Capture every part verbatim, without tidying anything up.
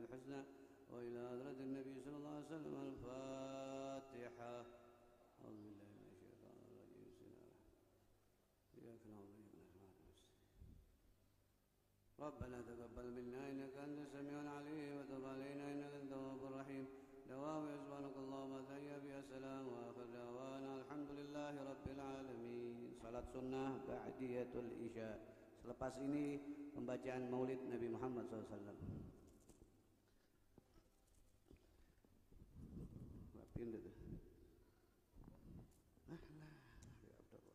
الحسنى وإلى حضرة النبي صلى الله عليه وسلم. الفاتحة. أعوذ بالله من الشيطان الرجيم. بسم الله إياك نعبد وإياك نستعين. ربنا تقبل منا إنك أنت السميع العليم وتب علينا إنك أنت التواب الرحيم. دوام سبحانك اللهم وتحيا بها السلام وآخر دعوانا الحمد لله رب العالمين. Salat sunnah ba'diyatul isya. Selepas ini pembacaan maulid Nabi Muhammad shallallahu alaihi wasallam. Rapiin itu. Nah, nah, ya Abdullah.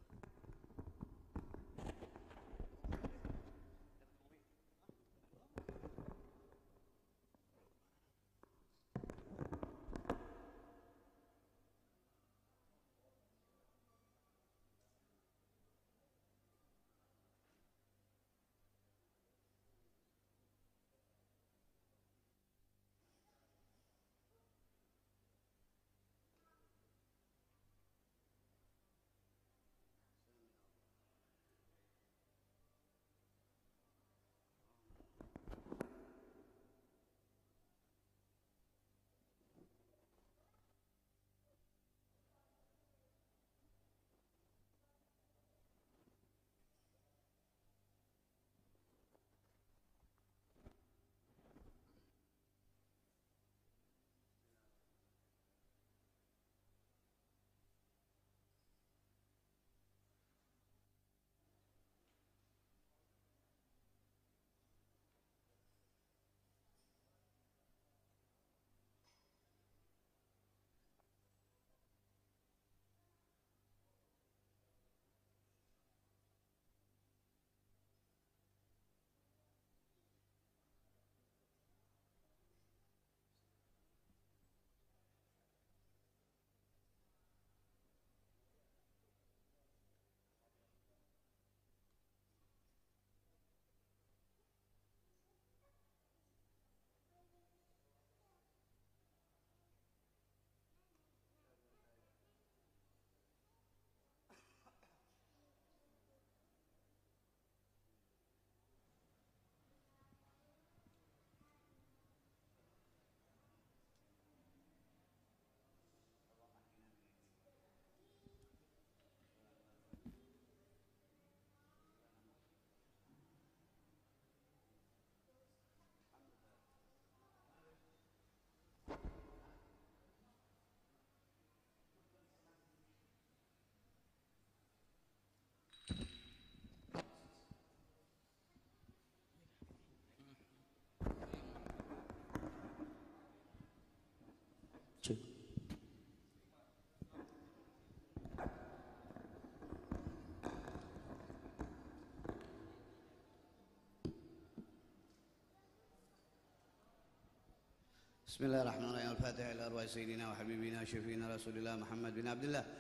بسم الله الرحمن الرحيم. الفاتحة إلى أرواح سيدنا وحبيبنا وشفينا رسول الله محمد بن عبد الله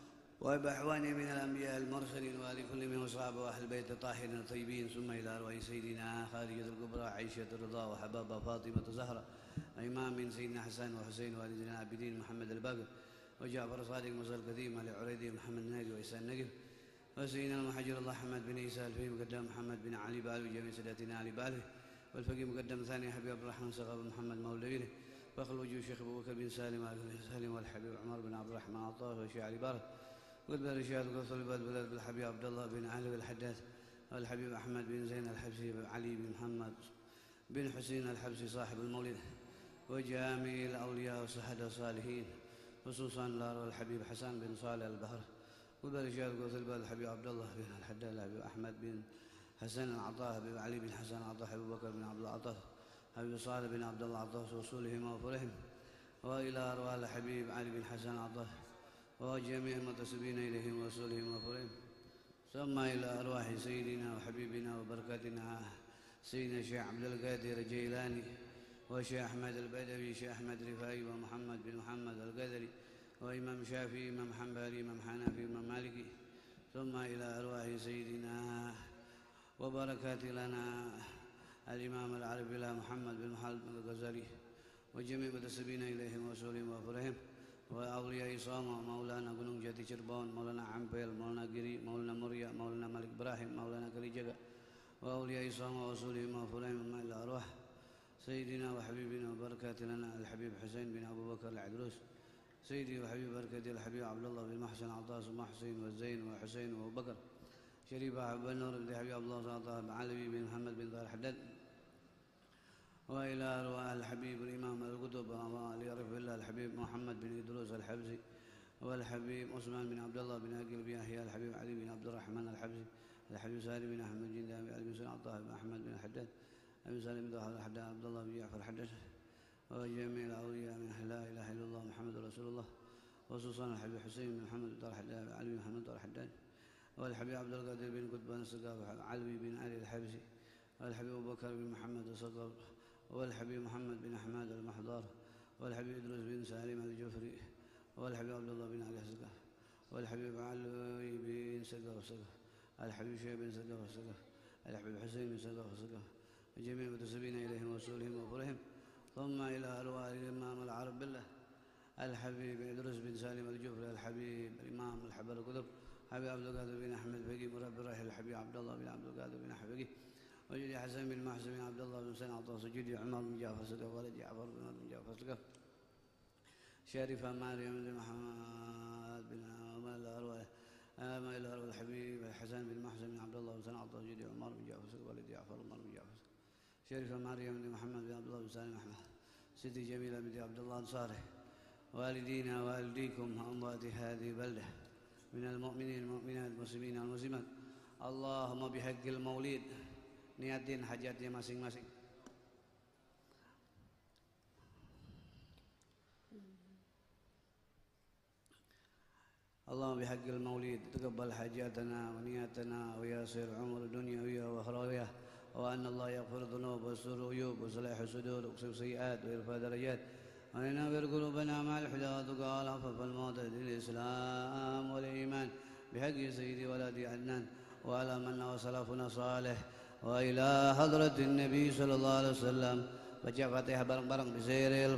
وبأحوانه من الأنبياء المرسلين وآل كل من وصحبه وأهل البيت الطاهرين الطيبين. ثم إلى أرواح سيدنا خارجة الكبرى عائشة الرضا وحبابة فاطمة الزهرة إمام من سيدنا حسن وحسين وآل زين العابدين محمد الباقر وجعفر صادق موسى الكريم آل عريدي محمد النادي وإحسان النقل وسيدنا المحجر الله محمد بن عيسى الفهيم مقدم محمد بن علي بال وجميع ساداتنا علي باله والفقيه مقدم ثاني حبيب عبد الرحمن صغر محمد مولويه فخر وجه الشيخ ابو بكر بن سالم وآل بن سالم والحبيب عمر بن عبد الرحمن عطاه وشيخ علي بارك وقبل الرشاد وقصر البلد بلد بالحبيب عبد الله بن علي الحداث والحبيب احمد بن زين الحبسي علي بن محمد بن حسين الحبسي صاحب المولد وجامع الاولياء والصحابه الصالحين خصوصا الحبيب حسن بن صالح البهر وقبل الرشاد وقصر البلد الحبيب عبد الله بن الحداث الحبيب احمد بن حسن العطاء حبيب علي بن حسن العطاء حبيب بكر بن عبد العطاء حبيب صالح بن عبد الله عطاء وصولهم وفرهم وإلى أرواح الحبيب علي بن حسن عطاء وجميع المنتسبين إليهم وصولهم وفرهم. ثم إلى أرواح سيدنا وحبيبنا وبركاتنا سيدنا الشيخ عبد القادر الجيلاني والشيخ أحمد البدوي الشيخ أحمد رفاعي ومحمد بن محمد القدري وإمام شافعي إمام حنبلي إمام حنفي إمام مالكي. ثم إلى أرواح سيدنا وبركات لنا الإمام العربي لا محمد بن محمد الغزالي وجميع المنتسبين إليهم وصولهم وفرهم وأولياء صامة مولانا gunung jati Cirebon مولانا عمبيل مولانا giri مولانا مريا مولانا مالك إبراهيم مولانا كليجاga وأولياء صامة وصولهم وفرهم إلى أرواح سيدنا وحبيبنا وبركات لنا الحبيب حسين بن أبو بكر العدروس سيدي وحبيب بركتي الحبيب عبد الله بن محسن عطاس ومحسن والزين وحسين وأبو بكر شريف أحب النور بن حبيب عبد الله عطاس علوي بن محمد بن طاهر حداد وإلى أرواح الحبيب الإمام القطب ليعرف الله الحبيب محمد بن إدروس الحبزي والحبيب عثمان بن عبد الله بن أقل بن يحيى الحبيب علي بن عبد الرحمن الحبزي الحبيب سالم بن أحمد بن دامي علي بن سليمان عطاس بن أحمد بن حداد أبي سالم بن حداد عبد الله بن جعفر حداد وجميع الأولياء من لا إله إلا الله محمد رسول الله وخصوصا الحبيب حسين بن محمد بن حداد علي بن محمد بن حداد والحبيب عبد القادر بن قطبان السقاف علوي بن علي الحبسي والحبيب أبو بكر بن محمد الصقر والحبيب محمد بن أحمد المحضار والحبيب إدروس بن سالم الجفري والحبيب عبد الله بن علي السقاف والحبيب علوي بن سقاف السقاف الحبيب شيخ بن سقاف السقاف الحبيب حسين بن سقاف السقاف جميع المنتسبين إليهم ورسولهم وفرهم ثم إلى أرواح الإمام العرب بالله الحبيب إدروس بن سالم الجفري الحبيب الإمام الحبر القطب حبيب عبد القادر بن أحمد فقي مربي الراحل الحبيب عبد الله بن عبد القادر بن أحمد فقي وجدي حسن بن محسن بن عبد الله بن سنة عطاس وجدي عمر بن جعفر سقف ولد جعفر بن جعفر سقف شريفة مريم بن محمد بن عمر الأروى أما إلى أروى الحبيب الحسن بن محسن بن عبد الله بن سنة عطاس وجدي عمر بن جعفر سقف ولد جعفر عمر بن جعفر شريفة مريم بن محمد بن عبد الله بن سالم أحمد سيدي جميلة بن عبد الله صالح والدينا والديكم أموات هذه البلدة من المؤمنين المؤمنات المسلمين والمسلمات اللهم بحق المولد niatin hajatnya masing-masing. اللهم بحق المولد تقبل حاجاتنا ونياتنا ويسر عمر دنيوية وأخروية وأن الله يغفر الذنوب ويستر العيوب ويصلح الصدور ويكسر السيئات ويرفع درجات وينور قلوبنا مع الهدى والتقى والعفاف والموت للإسلام والإيمان بحق سيدي ولدي عدنان وعلى من وسلفنا صالح وإلى حضرة النبي صلى الله عليه وسلم baca Fatihah bareng-bareng bisiril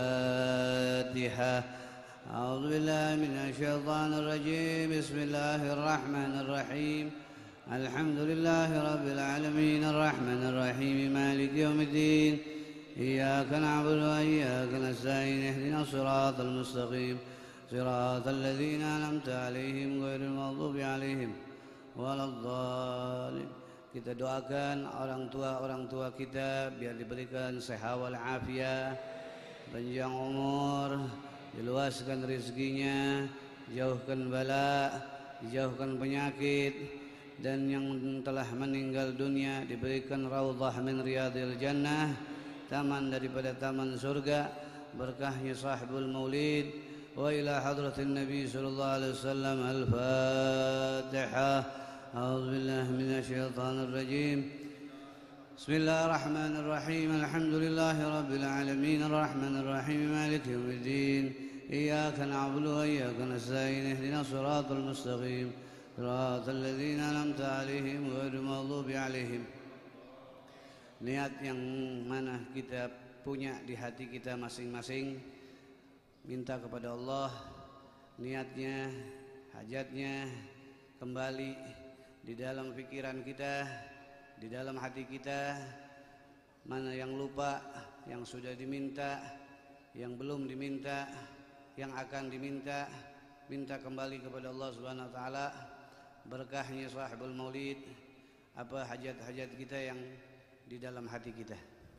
Fatihah. A'udzu billahi minasyaitonir rajim. Bismillahir rahmanir rahim. Alhamdulillahi rabbil alamin arrahmanir rahim maliki yaumiddin. Iyyaka na'budu wa iyyaka nasta'in ihdinas siratal mustaqim. Siratal ladzina an'amta 'alaihim ghairil maghdubi 'alaihim waladdallin. Kita doakan orang tua-orang tua kita biar diberikan sehat wal afiat, panjang umur, diluaskan rezekinya, jauhkan bala, dijauhkan penyakit, dan yang telah meninggal dunia diberikan raudhah min riyadil jannah, taman daripada taman surga, berkahnya sahibul maulid. Wa ila hadratin nabi sallallahu alaihi wasallam al-Fatihah. أعوذ بالله من الشيطان الرجيم. بسم الله الرحمن الرحيم. الحمد لله رب العالمين الرحمن الرحيم مالك يوم الدين. إياك نعبد وإياك نستعين اهدنا الصراط المستقيم صراط الذين أنعمت عليهم غير المغضوب عليهم. Niat yang mana kita punya di hati kita masing-masing, minta kepada Allah niatnya, hajatnya kembali di dalam pikiran kita, di dalam hati kita. Mana yang lupa, yang sudah diminta, yang belum diminta, yang akan diminta, minta kembali kepada Allah Subhanahu wa taala. Berkahnya sahibul maulid, apa hajat-hajat kita yang di dalam hati kita.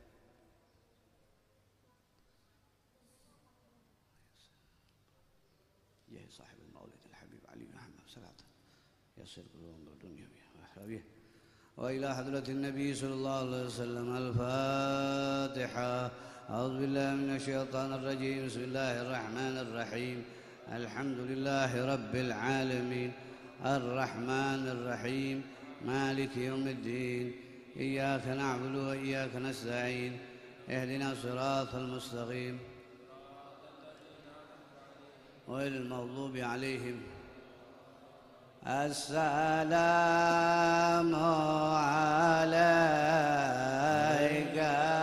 Ya sahibul maulid al-habib Ali bin Muhammad sallallahu يصير كلهم بالدنيا وأحرابيه. وإلى حضرة النبي صلى الله عليه وسلم الفاتحة. أعوذ بالله من الشيطان الرجيم. بسم الله الرحمن الرحيم. الحمد لله رب العالمين الرحمن الرحيم مالك يوم الدين. إياك نعبد وإياك نستعين اهدنا الصراط المستقيم غير المغضوب عليهم. السلام عليك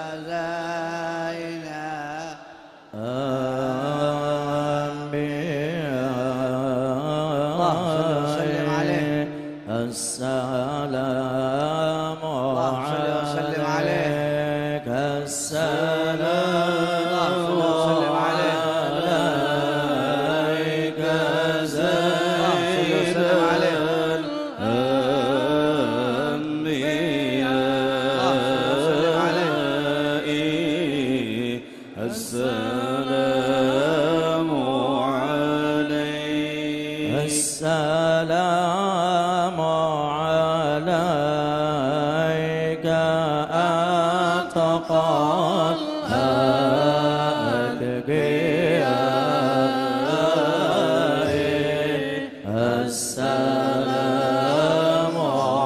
زينا اللهم صل وسلم عليه. السلام عليك السلام السلام عليك أتقى السلام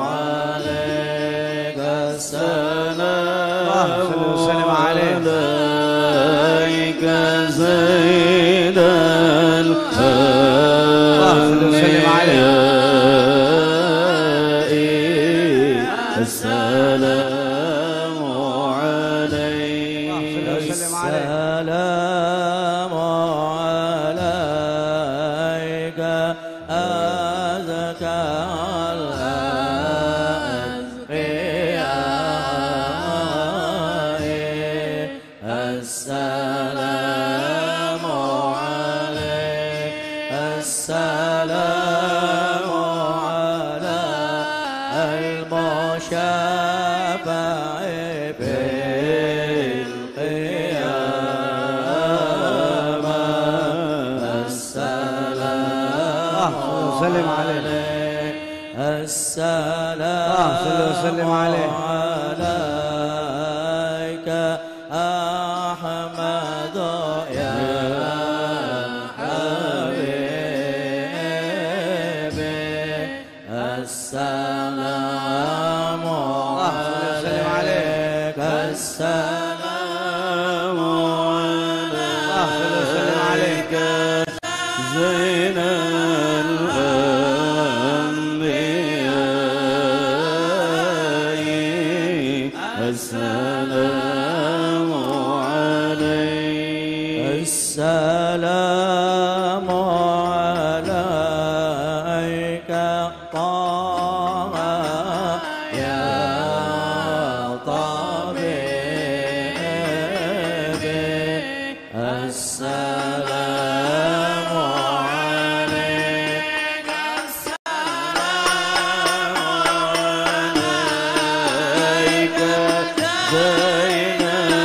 عليك السلام وسلم عليك زين وسلم عليه السلام عليك وسلم عليه السلام عليك أزكى الأزكياء السلام عليك السلام على المشفع بالقيامة السلام وسلم عليه السلام وسلم عليه عليك أحمد يا حبيبي السلام عليك السلام عليك زين الأنبياء السلام عليك السلام عليك طه يا طبيبي السلام عليك السلام عليك زين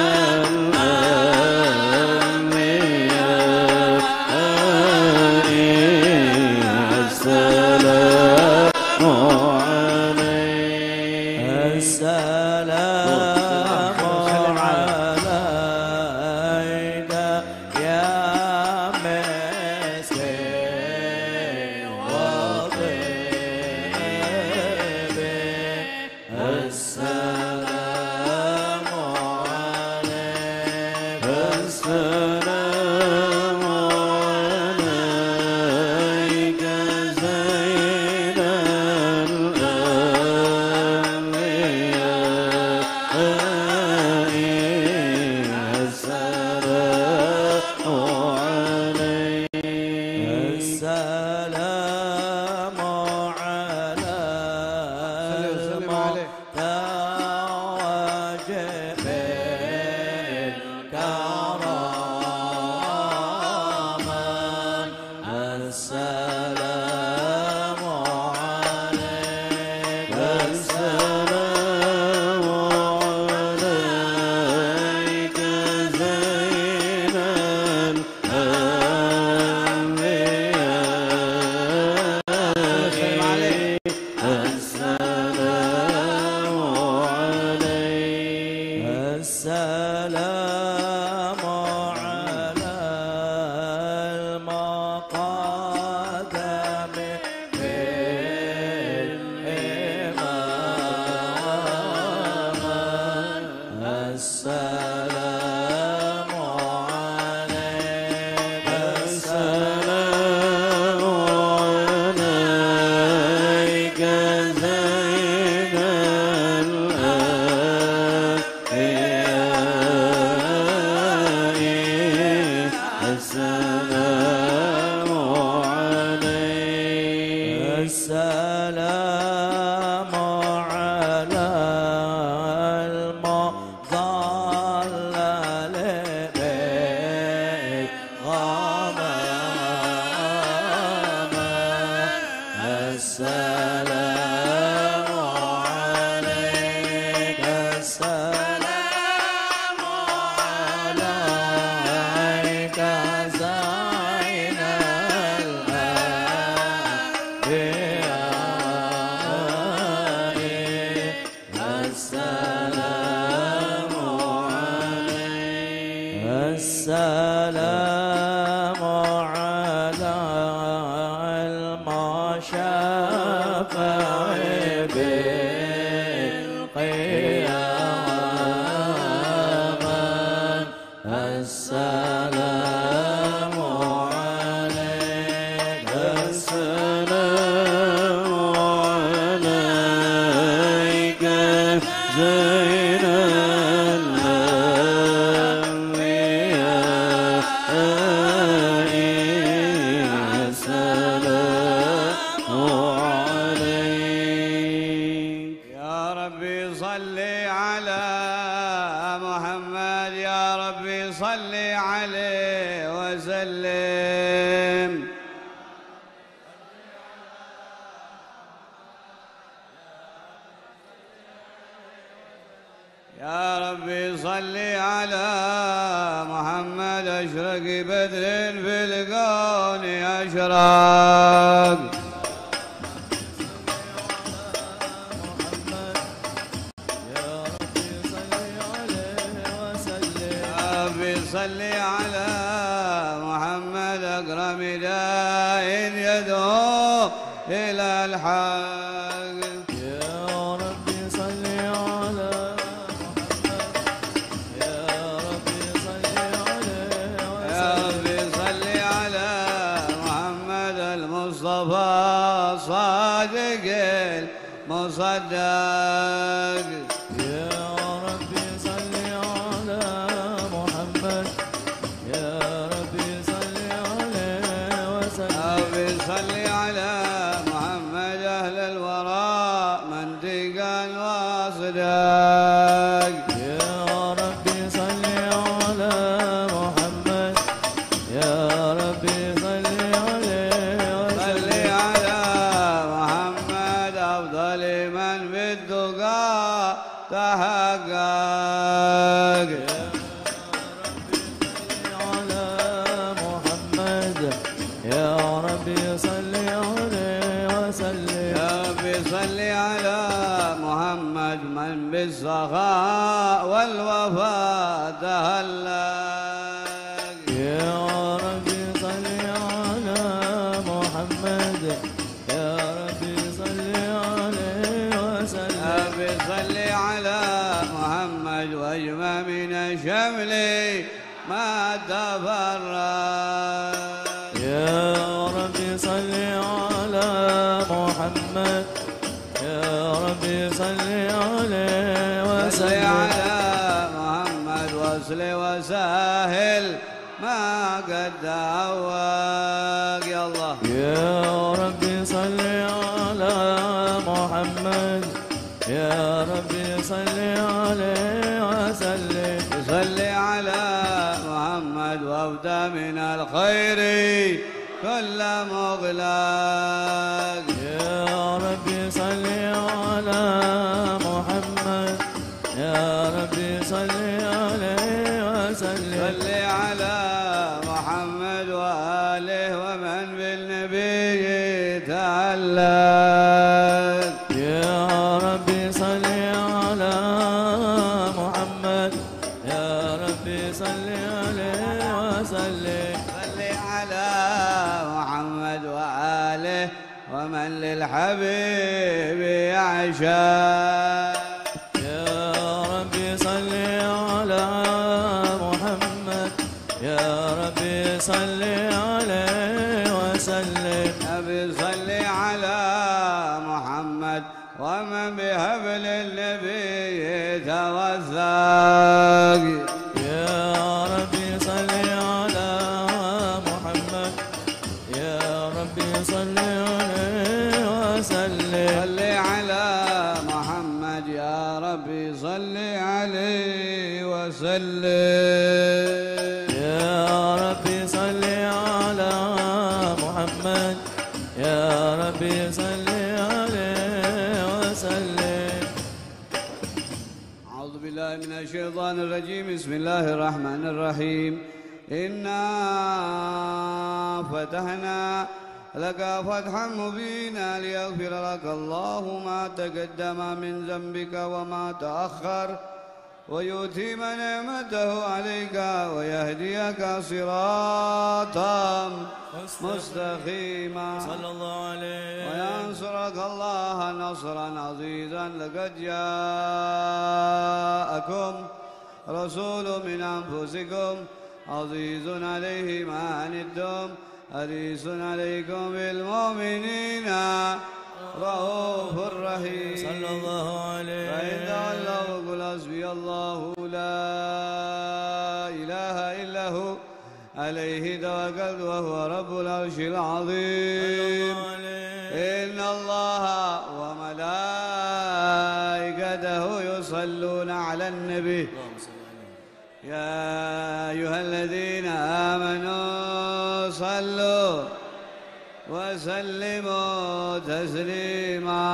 الأنبياء السلام عليك السلام عليك يا مسكين وطيبي السلام عليك السلام عليك زين الأنبياء السلام عليك السلام على وسلم عليه المتوجه بالكرامة السلام عليك السلام عليك زين الأنبياء السلام عليك السلام على المقدم بالإمامة السلام عليك السلام عليك زين الأنبياء السلام على المشافع بالقيامة السلام عليك السلام عليك زين صل عليه وسلم. يا ربي صل على محمد أشرق بدر في الكون أشرق. صل على محمد أكرم داء يدعو إلى الحق. يا ربي صل على محمد يا ربي صل عليه وسلم. يا ربي صل على محمد المصطفى صادق المصدق. يا ربي صل على محمد يا ربي صل عليه وسلم. يا ربي صل على محمد أهل الوراء منطقا واصدق. يا ربي صل على محمد يا ربي صل عليه وسلم. صل على محمد أفضل من بالتقى تحقق. يا ربي صل عليه وسلم. يا ربي صل على محمد من بالسخاء والوفاء تهلق. يا ربي صل على محمد يا ربي صل عليه وسلم. يا ربي صل على محمد واجمع من الشمل ما تفرق. يا ربي صل على محمد يا ربي صل عليه وسلم. صل على محمد واصل وسهل ما قد تعوق. يا الله. يا ربي صل على محمد يا ربي صل عليه وسلم. صل على محمد وابدا من الخير كل مغلق. يا ربي صل على محمد يا ربي صل عليه وسلم. صل على محمد وآله ومن بالنبي تعلق. يا ربي صل على محمد يا ربي صل عليه وسلم. صل على محمد وآله ومن للحبيب يعشق. يا ربي صل على محمد يا ربي صل عليه وسلم. نبي صل على محمد ومن بهبل النبي توثق. يا ربي صل على محمد يا ربي صل عليه وسلم. صل على محمد يا ربي صل عليه وسلم. يا ربي صل على محمد يا ربي صل عليه وسلم. أعوذ بالله من الشيطان الرجيم. بسم الله الرحمن الرحيم. إنا فتحنا لك فتحا مبينا ليغفر لك الله ما تقدم من ذنبك وما تأخر ويتم نعمته عليك ويهديك صراطا مستقيما صلى الله عليه وينصرك الله نصرا عزيزا. لقد جاءكم رسول من أنفسكم عزيز عليه ما عنتم حريص عليكم بالمؤمنين رؤوف رحيم. صلى الله عليه. فإن تولوا قل حسبي الله لا إله إلا هو عليه توكلت وهو رب العرش العظيم. إن الله وملائكته يصلون على النبي يا أيها الذين آمنوا صلوا وسلموا تسليما.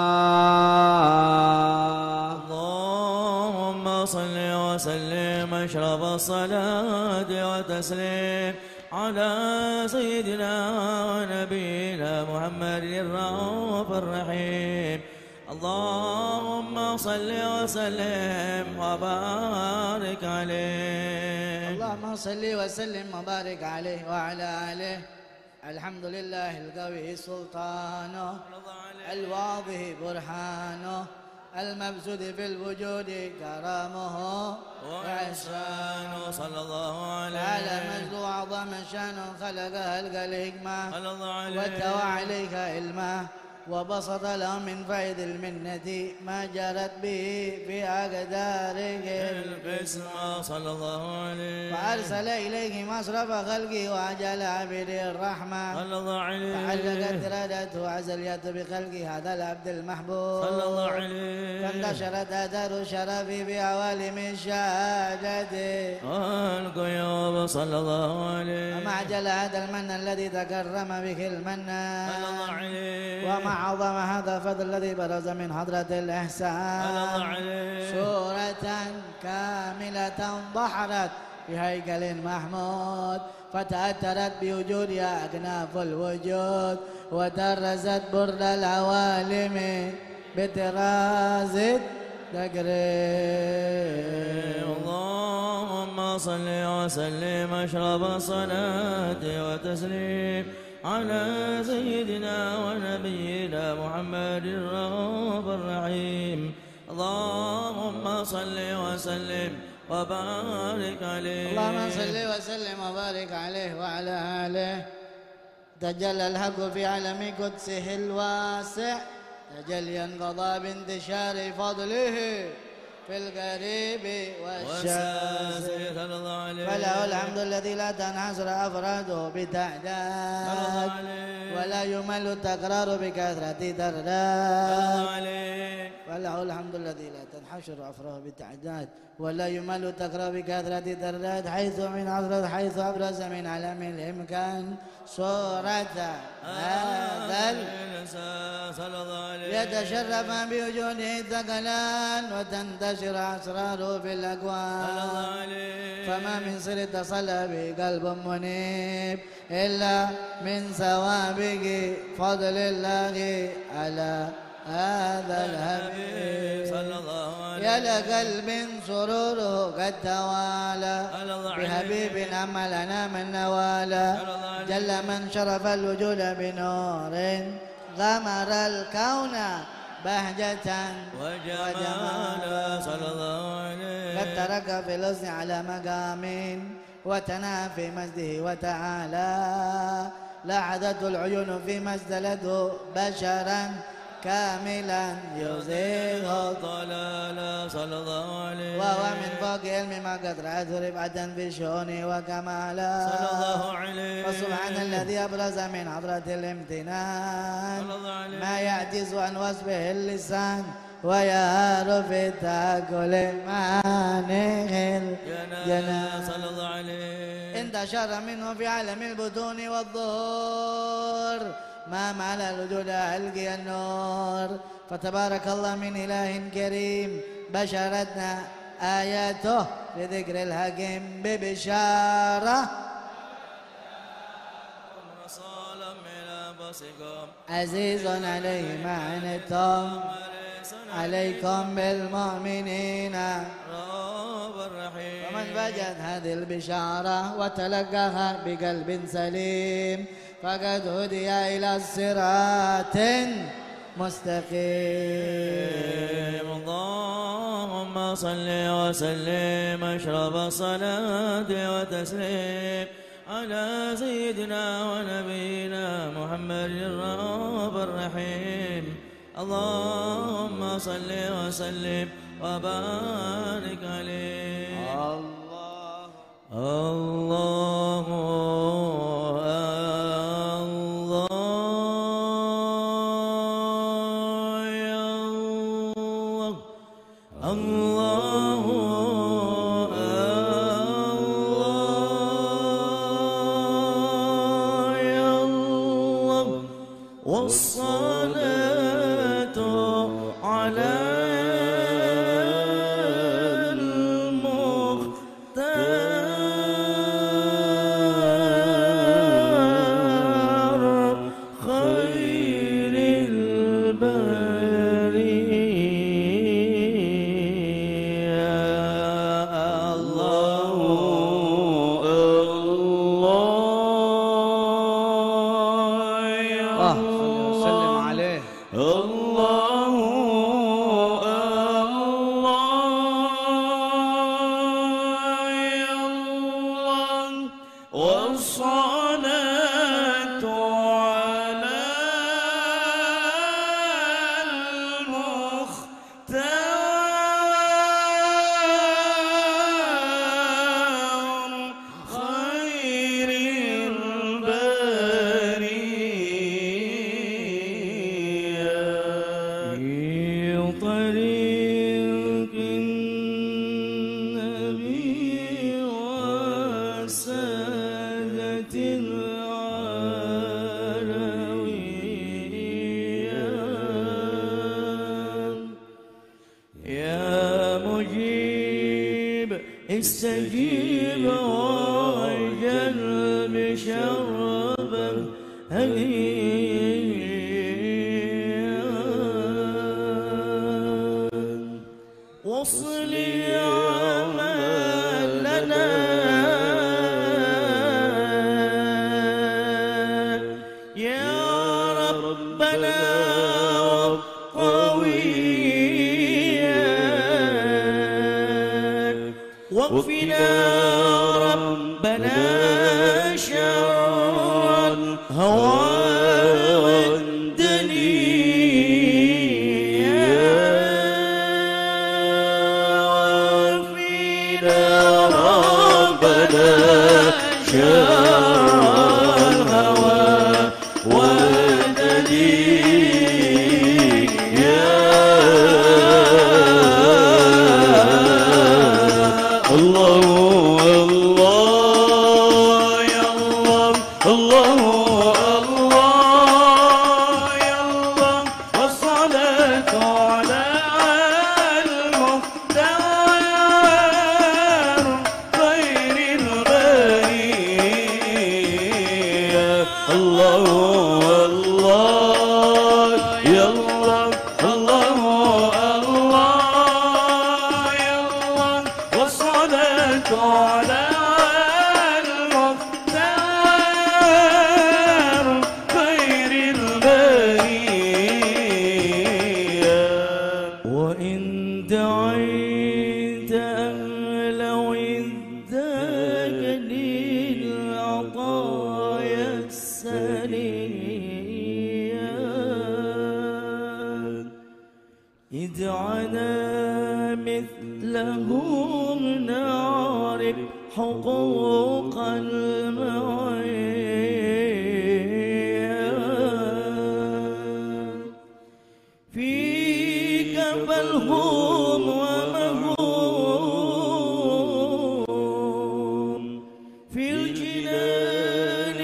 اللهم صل وسلم أشرف الصلاة وتسليم على سيدنا ونبينا محمد الرؤوف الرحيم. اللهم صل وسلم وبارك عليه. اللهم صل وسلم وبارك عليه وعلى آله. الحمد لله القوي سلطانه الواضح برهانه المبسوط في الوجود كرامه وإحسانه. صلى الله عليه. تعالى مجد وعظم شانه خلقها الحكمة صلى الله عليه. واتوى عليك علمه وبسط له من فيض المنة ما جرت به في أقدارك القسمة. صلى الله عليه. فأرسل إليه مصرف خلقه وأجل عبده الرحمة صلى الله عليه. فعلقت إرادته وعزليت بخلقه هذا العبد المحبوب صلى الله عليه. فانتشرت آثار الشرف بعوالم الشهادة والقيوب. صلى الله عليه. ومع عجل هذا المن الذي تكرم به المنان صلى الله عليه. ومع عظم هذا الفضل الذي برز من حضرة الإحسان سورة كاملة ضحرت بهيكل محمود فتأثرت بوجودها أكناف الوجود وترزت برد العوالم بطراز التقريب. اللهم صل وسلم أشرف الصلاة وتسليم على سيدنا ونبينا محمد الرؤوف الرحيم. اللهم صل وسلم وبارك عليه. اللهم صل وسلم وبارك عليه وعلى آله. تجلى الحق في علم قدسه الواسع تجليا قضى بانتشار فضله في القريب والشاسع. فله الحمد الذي لا تنحصر أفراده بتعداد ولا يمل التكرار بكثرة ترداد. فله الحمد الذي لا تنحشر أفراده بتعداد ولا يمل التكرار بكثرة ترداد حيث من حضرة حيث أبرز من علم الإمكان صورة هذا يتشرف بوجوده الثقلان وتنتشر أسراره في الأكوان. فما من سر اتصل به قلب منيب إلا من ثوابه فضل الله على هذا الحبيب. يا لقلب سروره قد توالى بحبيب أملنا من نوالا جل من شرف الوجود بنور غمر الكون بهجة وجمالا. صلى الله عليه. قد ترك في الحسن على مقام وتنا في مجده وتعالى لاحظت العيون في مجدلته بشرا كاملا يزيغ الضلال. صلى الله عليه. وهو من فوق علم ما قد رأت رفعة في شؤونه وكمالا. صلى الله عليه. فسبحان الذي أبرز من حضرة الامتنان ما يعجز عن وصفه اللسان ويعرف التأكل مانع الجنان. صلى الله عليه. انتشر منه في عالم البطون والظهور ما معنى الوجود ألقي النور. فتبارك الله من إله كريم بشرتنا آياته بذكر الحكيم ببشارة عزيز عليه ما عنتم عليكم بالمؤمنين رب الرحيم. ومن وجد هذه البشارة وتلقاها بقلب سليم فقد هدي إلى الصراط مستقيم. اللهم صل وسلم أشرف الصلاة وتسليم على سيدنا ونبينا محمد الرب الرحيم. اللهم صل وسلم وبارك عليه. الله الله والصلاة على المختار خير البرية. الله والصلاة على المختار خير البرية. في طريق النبي وسادة العلوية يا مجيب استجيب وعجل بشربا هنيئا وصل عملنا يا ربنا قويا واكفنا ربنا شر الهوى والدنيا واكفنا ربنا شر الهوى والدنيا. الله الله يا الله الله الله يا الله والصلاة على المختار خير البرية. الله الله يا الله الله الله يا الله والصلاة على المختار خير البرية. وإن دعيت أهلا وإذاك للعطايا السنية ادعنا مثلهم نعرف حقوق المعية فيك فالهم ومهم في الجنان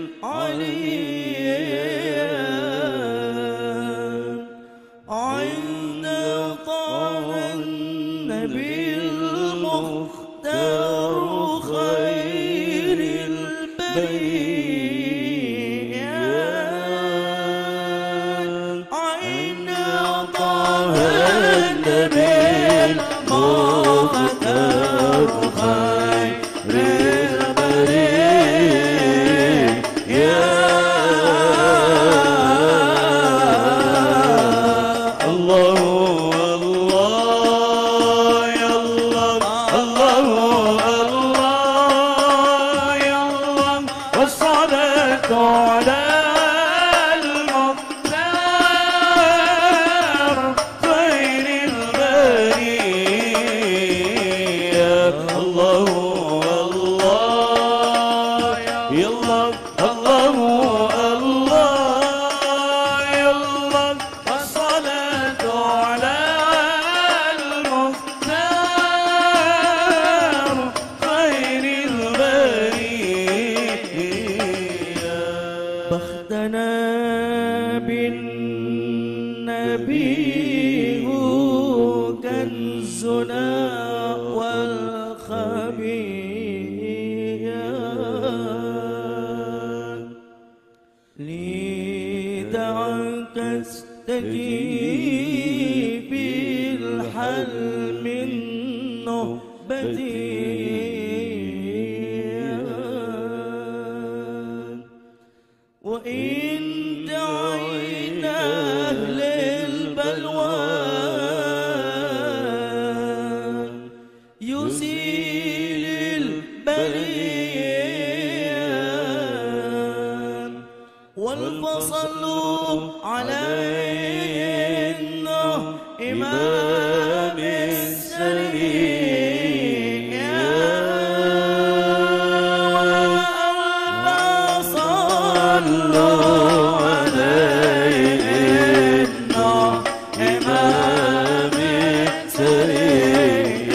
العليا عند طه النبي المختار خير البرية. يلا الله الله يلا والصلاة على المختار خير البرية. بختنا بالنبي هو كنزنا والخبير لدعك استجيب الحل من نهبتي وإن دعينا أهل البلوى يزيل البليان والفصل علينا إمام السليم والفصل علينا إمام السليم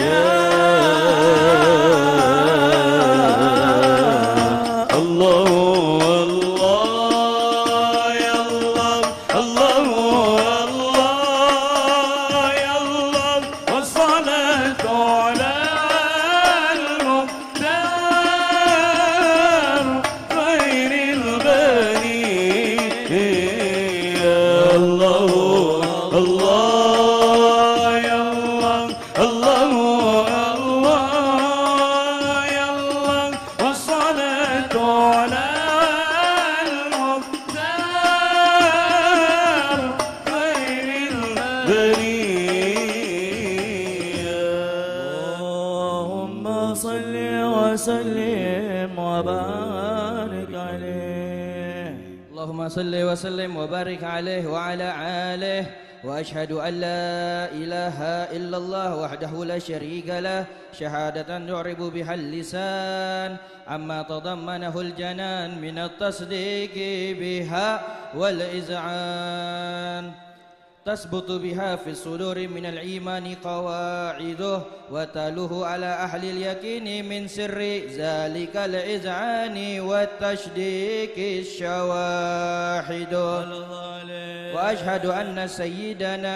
الله الله يلا الله الله يلا والصلاة على المختار خير البرية. الله الله يلا الله الله يلا والصلاة على المختار خير البرية. اللهم صل وسلم وبارك عليه. اللهم صل وسلم وبارك عليه وعلى آله. وأشهد أن لا إله إلا الله وحده لا شريك له شهادة يعرب بها اللسان عما تضمنه الجنان من التصديق بها والإذعان تثبت بها في الصدور من الإيمان قواعده وتلوه على أهل اليقين من سر ذلك الإذعان والتشديق الشواحد. وأشهد أن سيدنا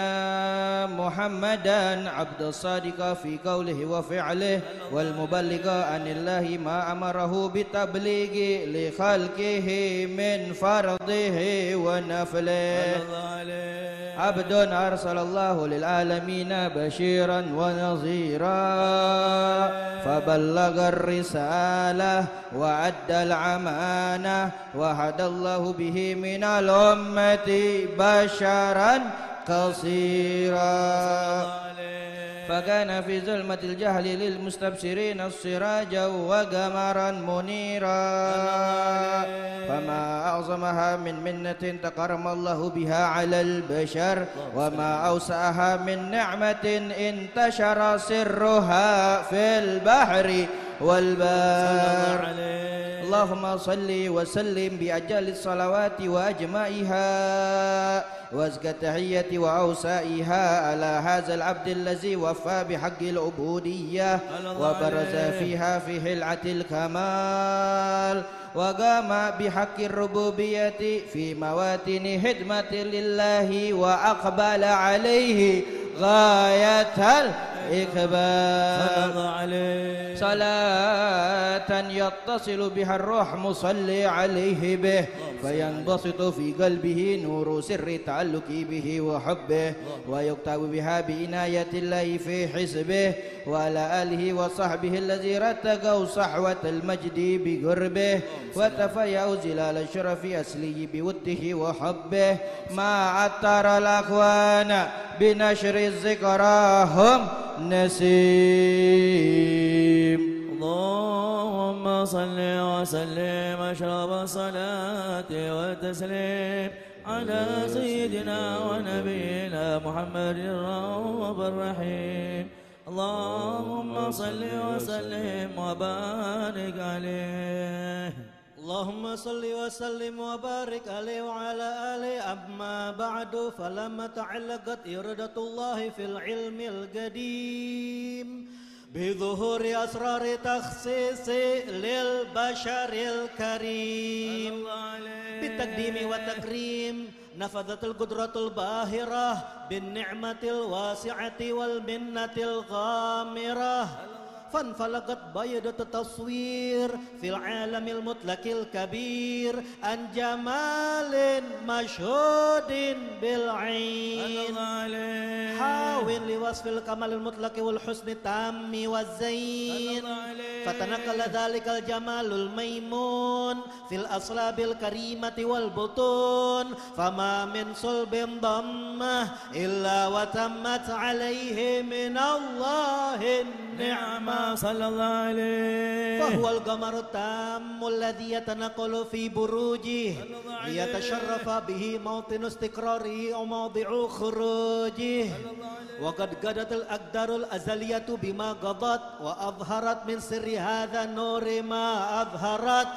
محمدا عبد الصادق في قوله وفعله والمبلغ عن الله ما أمره بالتبليغ لخلقه من فرضه ونفله. عبد أرسل الله للعالمين بشيرا ونظيرا فبلغ الرسالة وأدى الأمانة وهدى الله به من الأمة بشرا قصيرا فكان في ظلمة الجهل للمستبصرين سراجا وقمرا منيرا فما أعظمها من منة تكرم الله بها على البشر وما أوسعها من نعمة انتشر سرها في البحر والبر. اللهم صل وسلم بأجل الصلوات وأجمعها وأزكى التحية وأوسائها على هذا العبد الذي وفى بحق العبودية وبرز فيها في هلعة الكمال وقام بحق الربوبية في مواتن خدمة لله وأقبل عليه غاية الإقبال صلاة يتصل بها الروح مصلي عليه به فينبسط في قلبه نور سر تعلق به وحبه ويكتب بها بعناية الله في حسبه وعلى آله وصحبه الذي رتقوا صحوة المجد بقربه وتفيأوا زلال الشرف أسلي بوده وحبه ما عطر الأخوان بنشر ذكراهم نسيم. اللهم صل وسلم أشرف الصلاة والتسليم على سيدنا ونبينا محمد الرؤوف الرحيم. اللهم صل وسلم وبارك عليه. اللهم صل وسلم وبارك عليه وعلى آله. أما بعد فلما تعلقت إرادة الله في العلم القديم بظهور أسرار تخصيص للبشر الكريم بالتقديم والتكريم نفذت القدرة الباهرة بالنعمة الواسعة والمنة الغامرة فانفلقت بيضة التصوير في العالم المطلق الكبير عن جمال مشهود بالعين حاول لوصف الكمال المطلق والحسن التام والزين فتنقل ذلك الجمال الميمون في الأصلاب الكريمة والبطون فما من صلب ضمه إلا وتمت عليه من الله النعمة صلى الله عليه. فهو القمر التام الذي يتنقل في بروجه ليتشرف به موطن استقراره وموضع خروجه. وقد قضت الأقدار الأزلية بما قضت وأظهرت من سر هذا النور ما أظهرت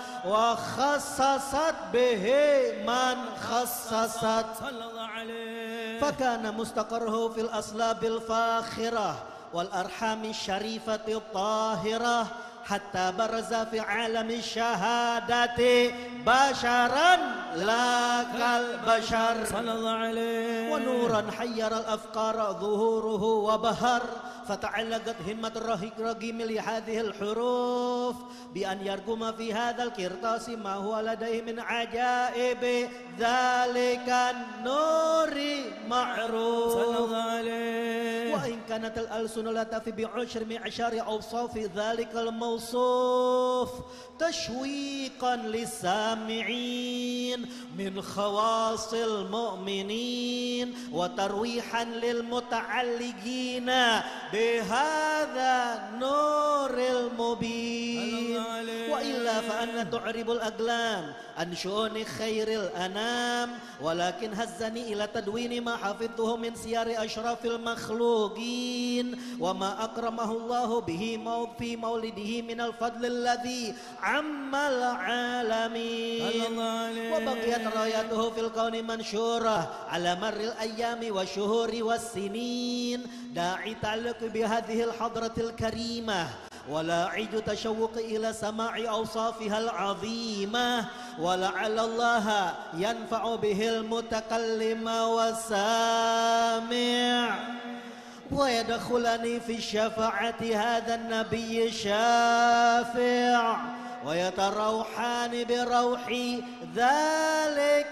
وخصصت به من خصصت صلى الله عليه. فكان مستقره في الأصلاب الفاخرة والأرحام الشريفة الطاهرة حتى برز في عالم الشهادة بشرا لا كالبشر صلى الله عليه. ونورا حير الأفكار ظهوره وبهر فتعلقت همة الرقيم لهذه الحروف بأن يرقم في هذا القرطاس ما هو لديه من عجائب ذلك النور معروف صلى الله عليه. وإن كانت الألسن لا تفي بعشر معشار أوصاف ذلك الموصوف تشويقا للسامعين من خواص المؤمنين وترويحا للمتعلقين بهذا النور المبين. وإلا فأن تعرب الأقلام عن شؤون خير الأنام ولكن هزني إلى تدوين ما حفظته من سير أشرف المخلوقين وما أكرمه الله به في مولده من الفضل الذي عم العالمين. وبقيت رايته في الكون منشورة على مر الأيام والشهور والسنين داعي تعلق بهذه الحضرة الكريمة ولا عيد تشوق إلى سماع أوصافها العظيمة ولعل الله ينفع به المتكلم والسامع ويدخلني في الشفاعة هذا النبي الشافع ويتروحان بروح ذلك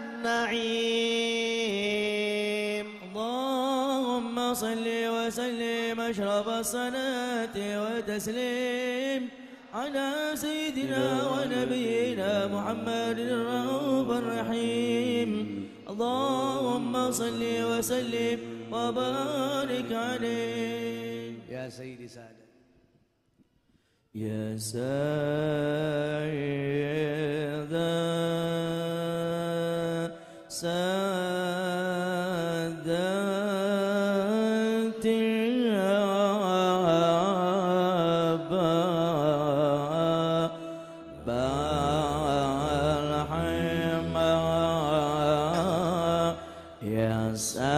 النعيم. اللهم صل وسلم أشرف الصلاة والتسليم على سيدنا ونبينا محمد الرؤوف الرحيم. اللهم صل وسلم وبارك عليه. يا سيدي سادة يا سيدة سادتي يا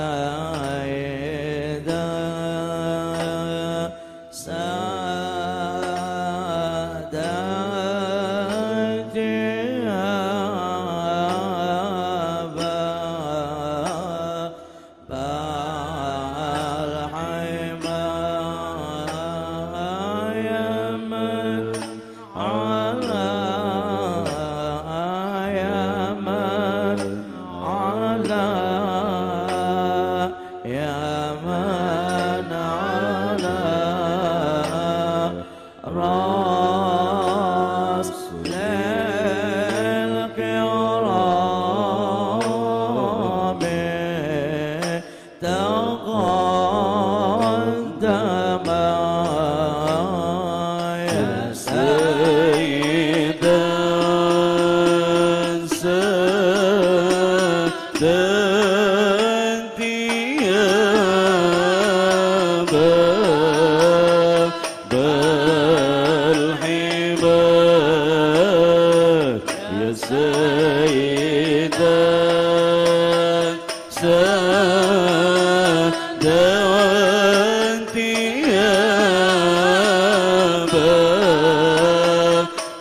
سيدة سادتي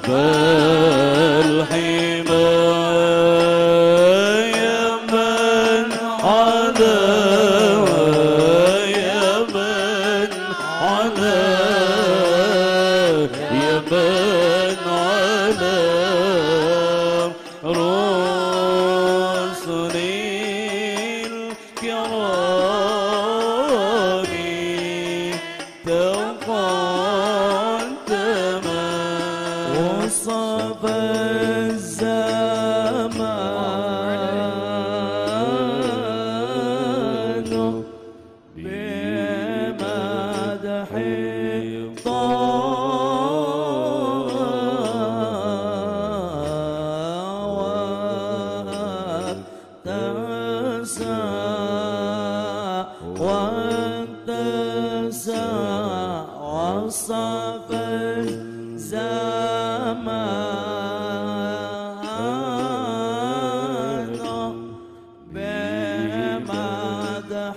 فالحمى يا من عدا يا من عدا يا من على رسل الكرام تقدم وصف الزمان بمدح وصف الزمان بمدح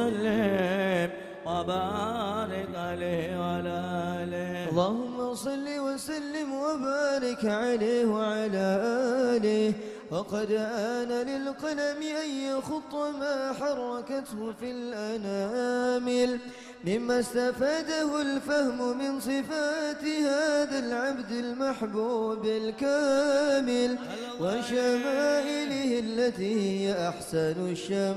وسلم وبارك عليه وعلى آله. اللهم صل وسلم وبارك عليه وعلى آله. وقد آن للقلم أن يخط ما حركته في الأنامل مما استفاده الفهم من صفات هذا العبد المحبوب الكامل وشمائله التي هي أحسن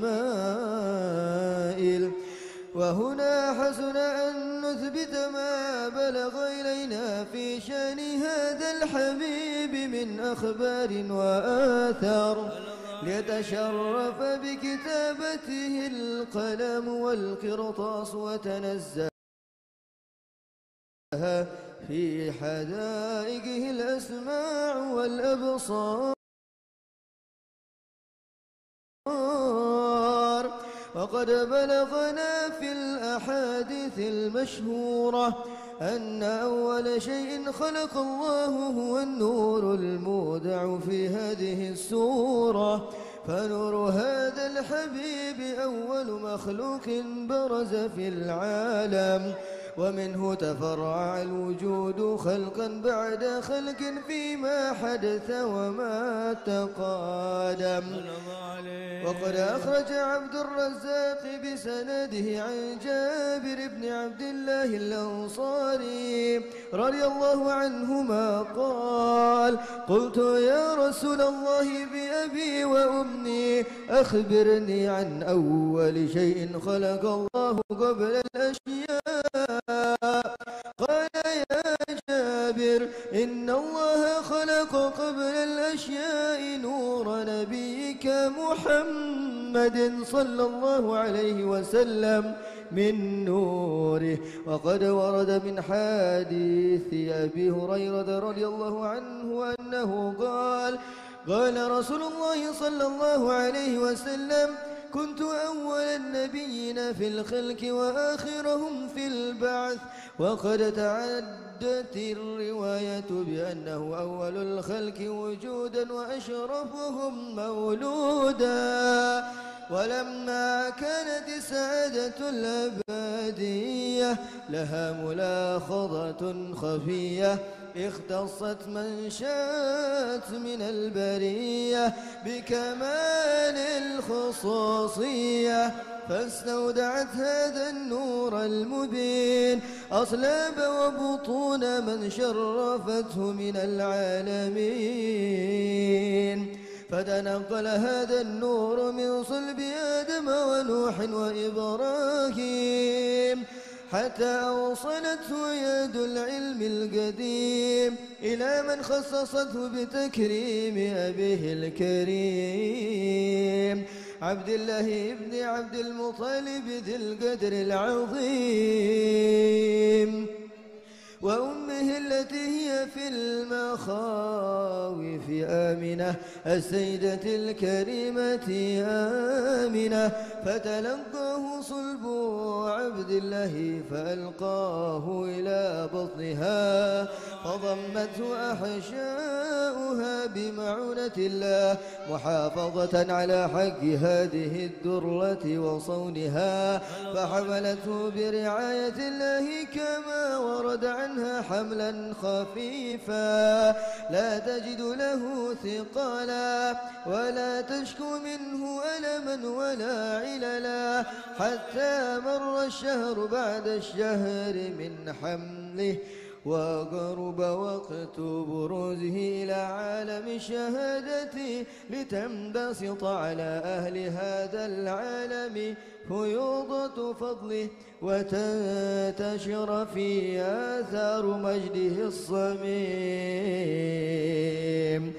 الشمائل. وهنا حسن أن نثبت ما بلغ إلينا في شأن هذا الحبيب من أخبار وآثار ليتشرف بكتابته القلم والقرطاس وتنزه في حدائقه الأسماع والأبصار. وقد بلغنا في الأحاديث المشهورة أن أول شيء خلق الله هو النور المودع في هذه السورة. فنور هذا الحبيب أول مخلوق برز في العالم ومنه تفرع الوجود خلقا بعد خلق فيما حدث وما تقادم. وقد أخرج عبد الرزاق بسنده عن جابر بن عبد الله الأنصاري رضي الله عنهما قال: قلت يا رسول الله بأبي وأمي أخبرني عن أول شيء خلق الله قبل الأشياء. قال: يا جابر إن الله خلق قبل الأشياء نور نبيك محمد صلى الله عليه وسلم من نوره. وقد ورد من حديث أبي هريرة رضي الله عنه أنه قال: قال رسول الله صلى الله عليه وسلم: كنت أول النبيين في الخلق وآخرهم في البعث. وقد تعدت الرواية بأنه أول الخلق وجودا وأشرفهم مولودا. ولما كانت السعادة الأبدية لها ملاحظة خفية اختصت من شاءت من البرية بكمال الخصوصية فاستودعت هذا النور المبين أصلاب وبطون من شرفته من العالمين. فتنقل هذا النور من صلب آدم ونوح وإبراهيم حتى أوصلته يد العلم القديم إلى من خصصته بتكريم أبيه الكريم عبد الله بن عبد المطلب ذي القدر العظيم وأمه التي هي في المخاوف آمنة السيدة الكريمة آمنة. فتلقاه صلب عبد الله فألقاه إلى بطنها فضمته أحشاؤها بمعونة الله محافظة على حق هذه الدرة وصونها فحملته برعاية الله كما ورد عنها حملا خفيفا لا تجد له ثقالا ولا تشكو منه ألما ولا عللا حتى مر الشهر بعد الشهر من حمله وقرب وقت بروزه إلى عالم الشهادة لتنبسط على أهل هذا العالم فيوضة فضله وتنتشر في آثار مجده الصميم.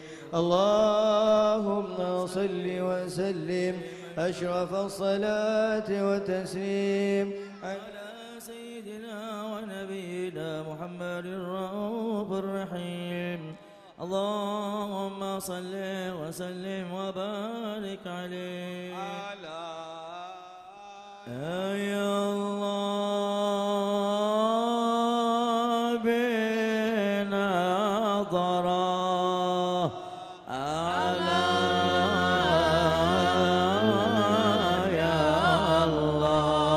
اللهم صل وسلم أشرف الصلاة والتسليم على سيدنا ونبينا محمد الرؤوف الرحيم. اللهم صل وسلم وبارك عليه يا الله بنظرة على يا الله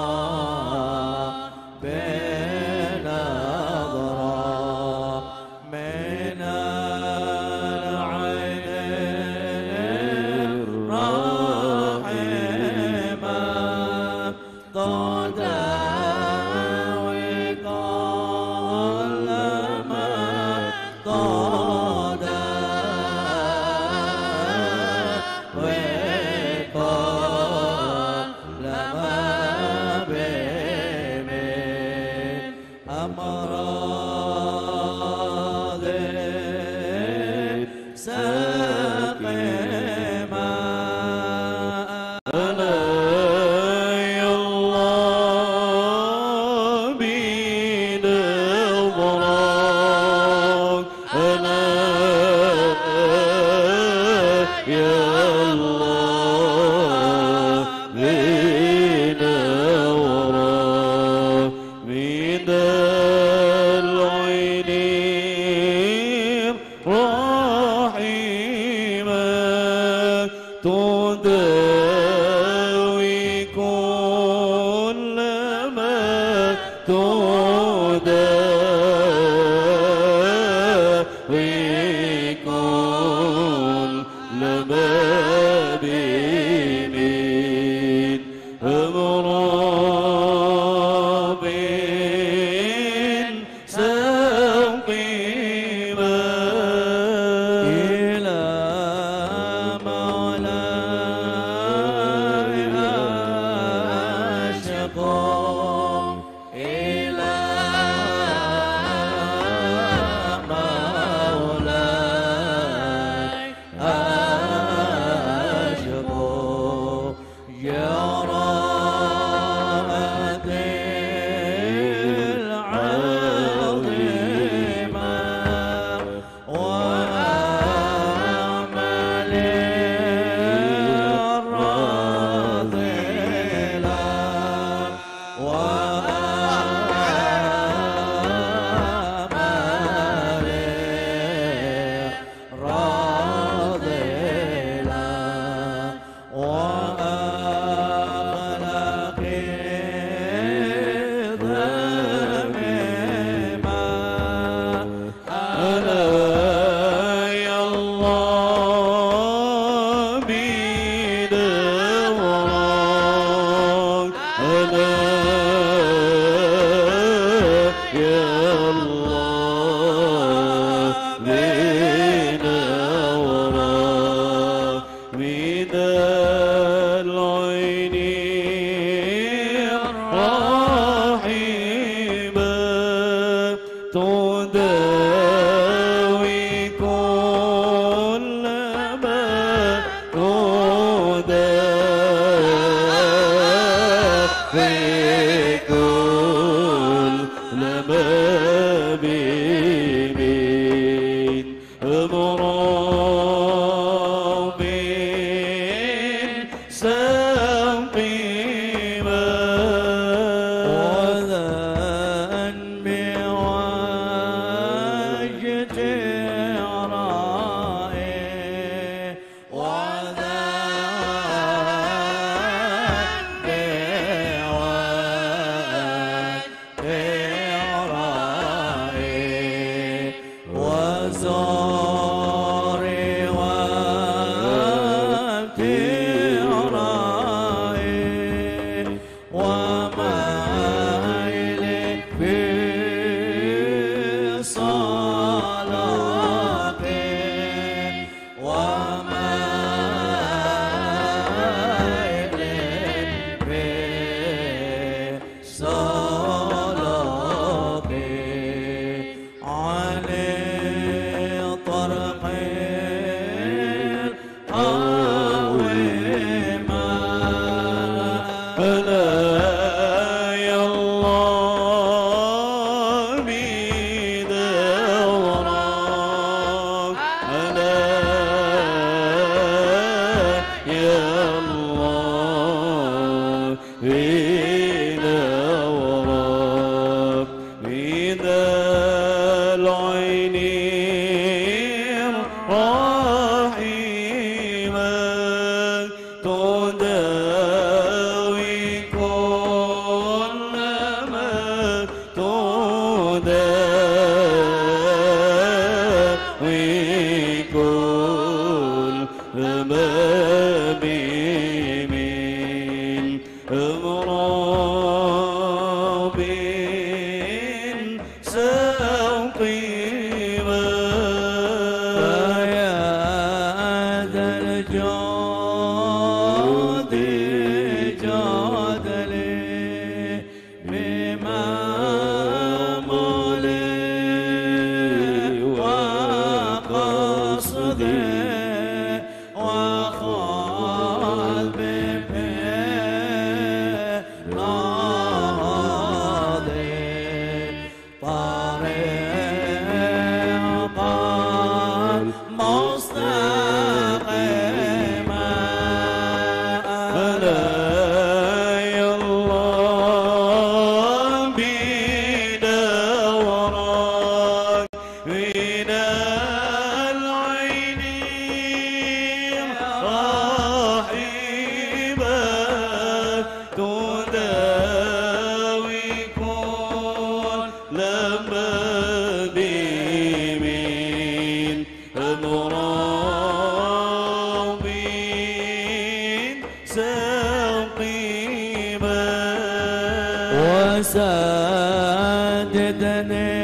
وسددني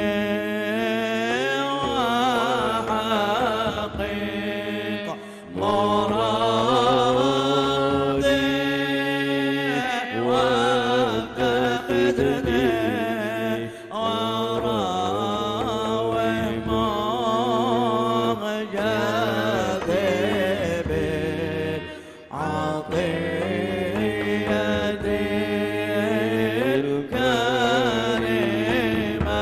وحقق مرادي واتخذني وراوي مهجتي بالعطية الكريمة.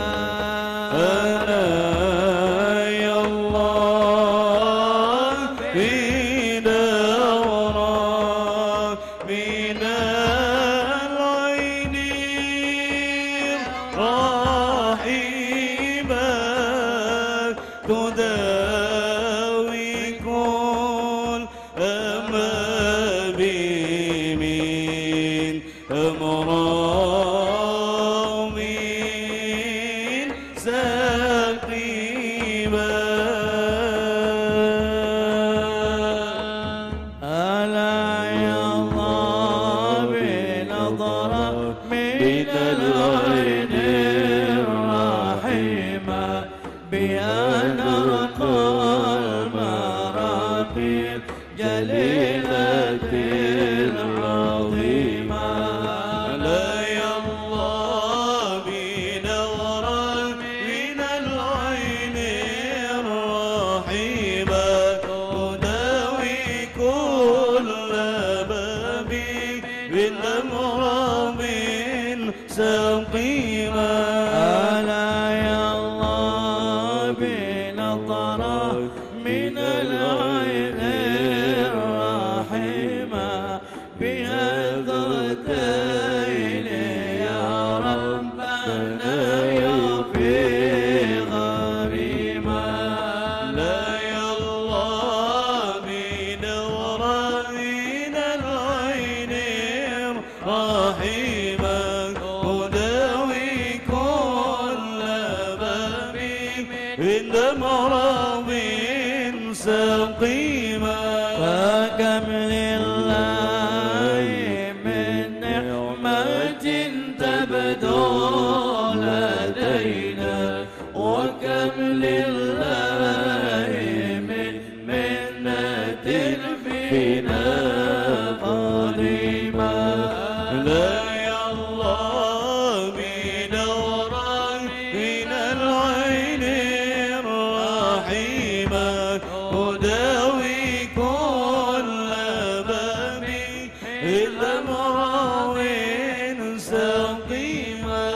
أنا يا الله في دورك من العين رحيمك تداوي كل أمامي من أمراض من سقيمة. ألا يا الله بنظرة من العين الرحيمة بأن أرقى المراقب جليلة العظيمة. لا يا الله بنظرة من العين الرحيمة تداوي كل باب من أمراض سقيمة. ألا يا الله بنظرة من العين الرحيمة بهذرتين يا ربنا يغفي غريمة. لا يا الله بنظرة من العين الرحيمة تداوي كل باب من أمراض سقيمة. فكم لله من نعمة تبدو لدينا وكم لله من منة فينا قديمة. لا يا الله بنظرة من العين الرحيمة تداوي كل باب إلا أمراض سقيمة.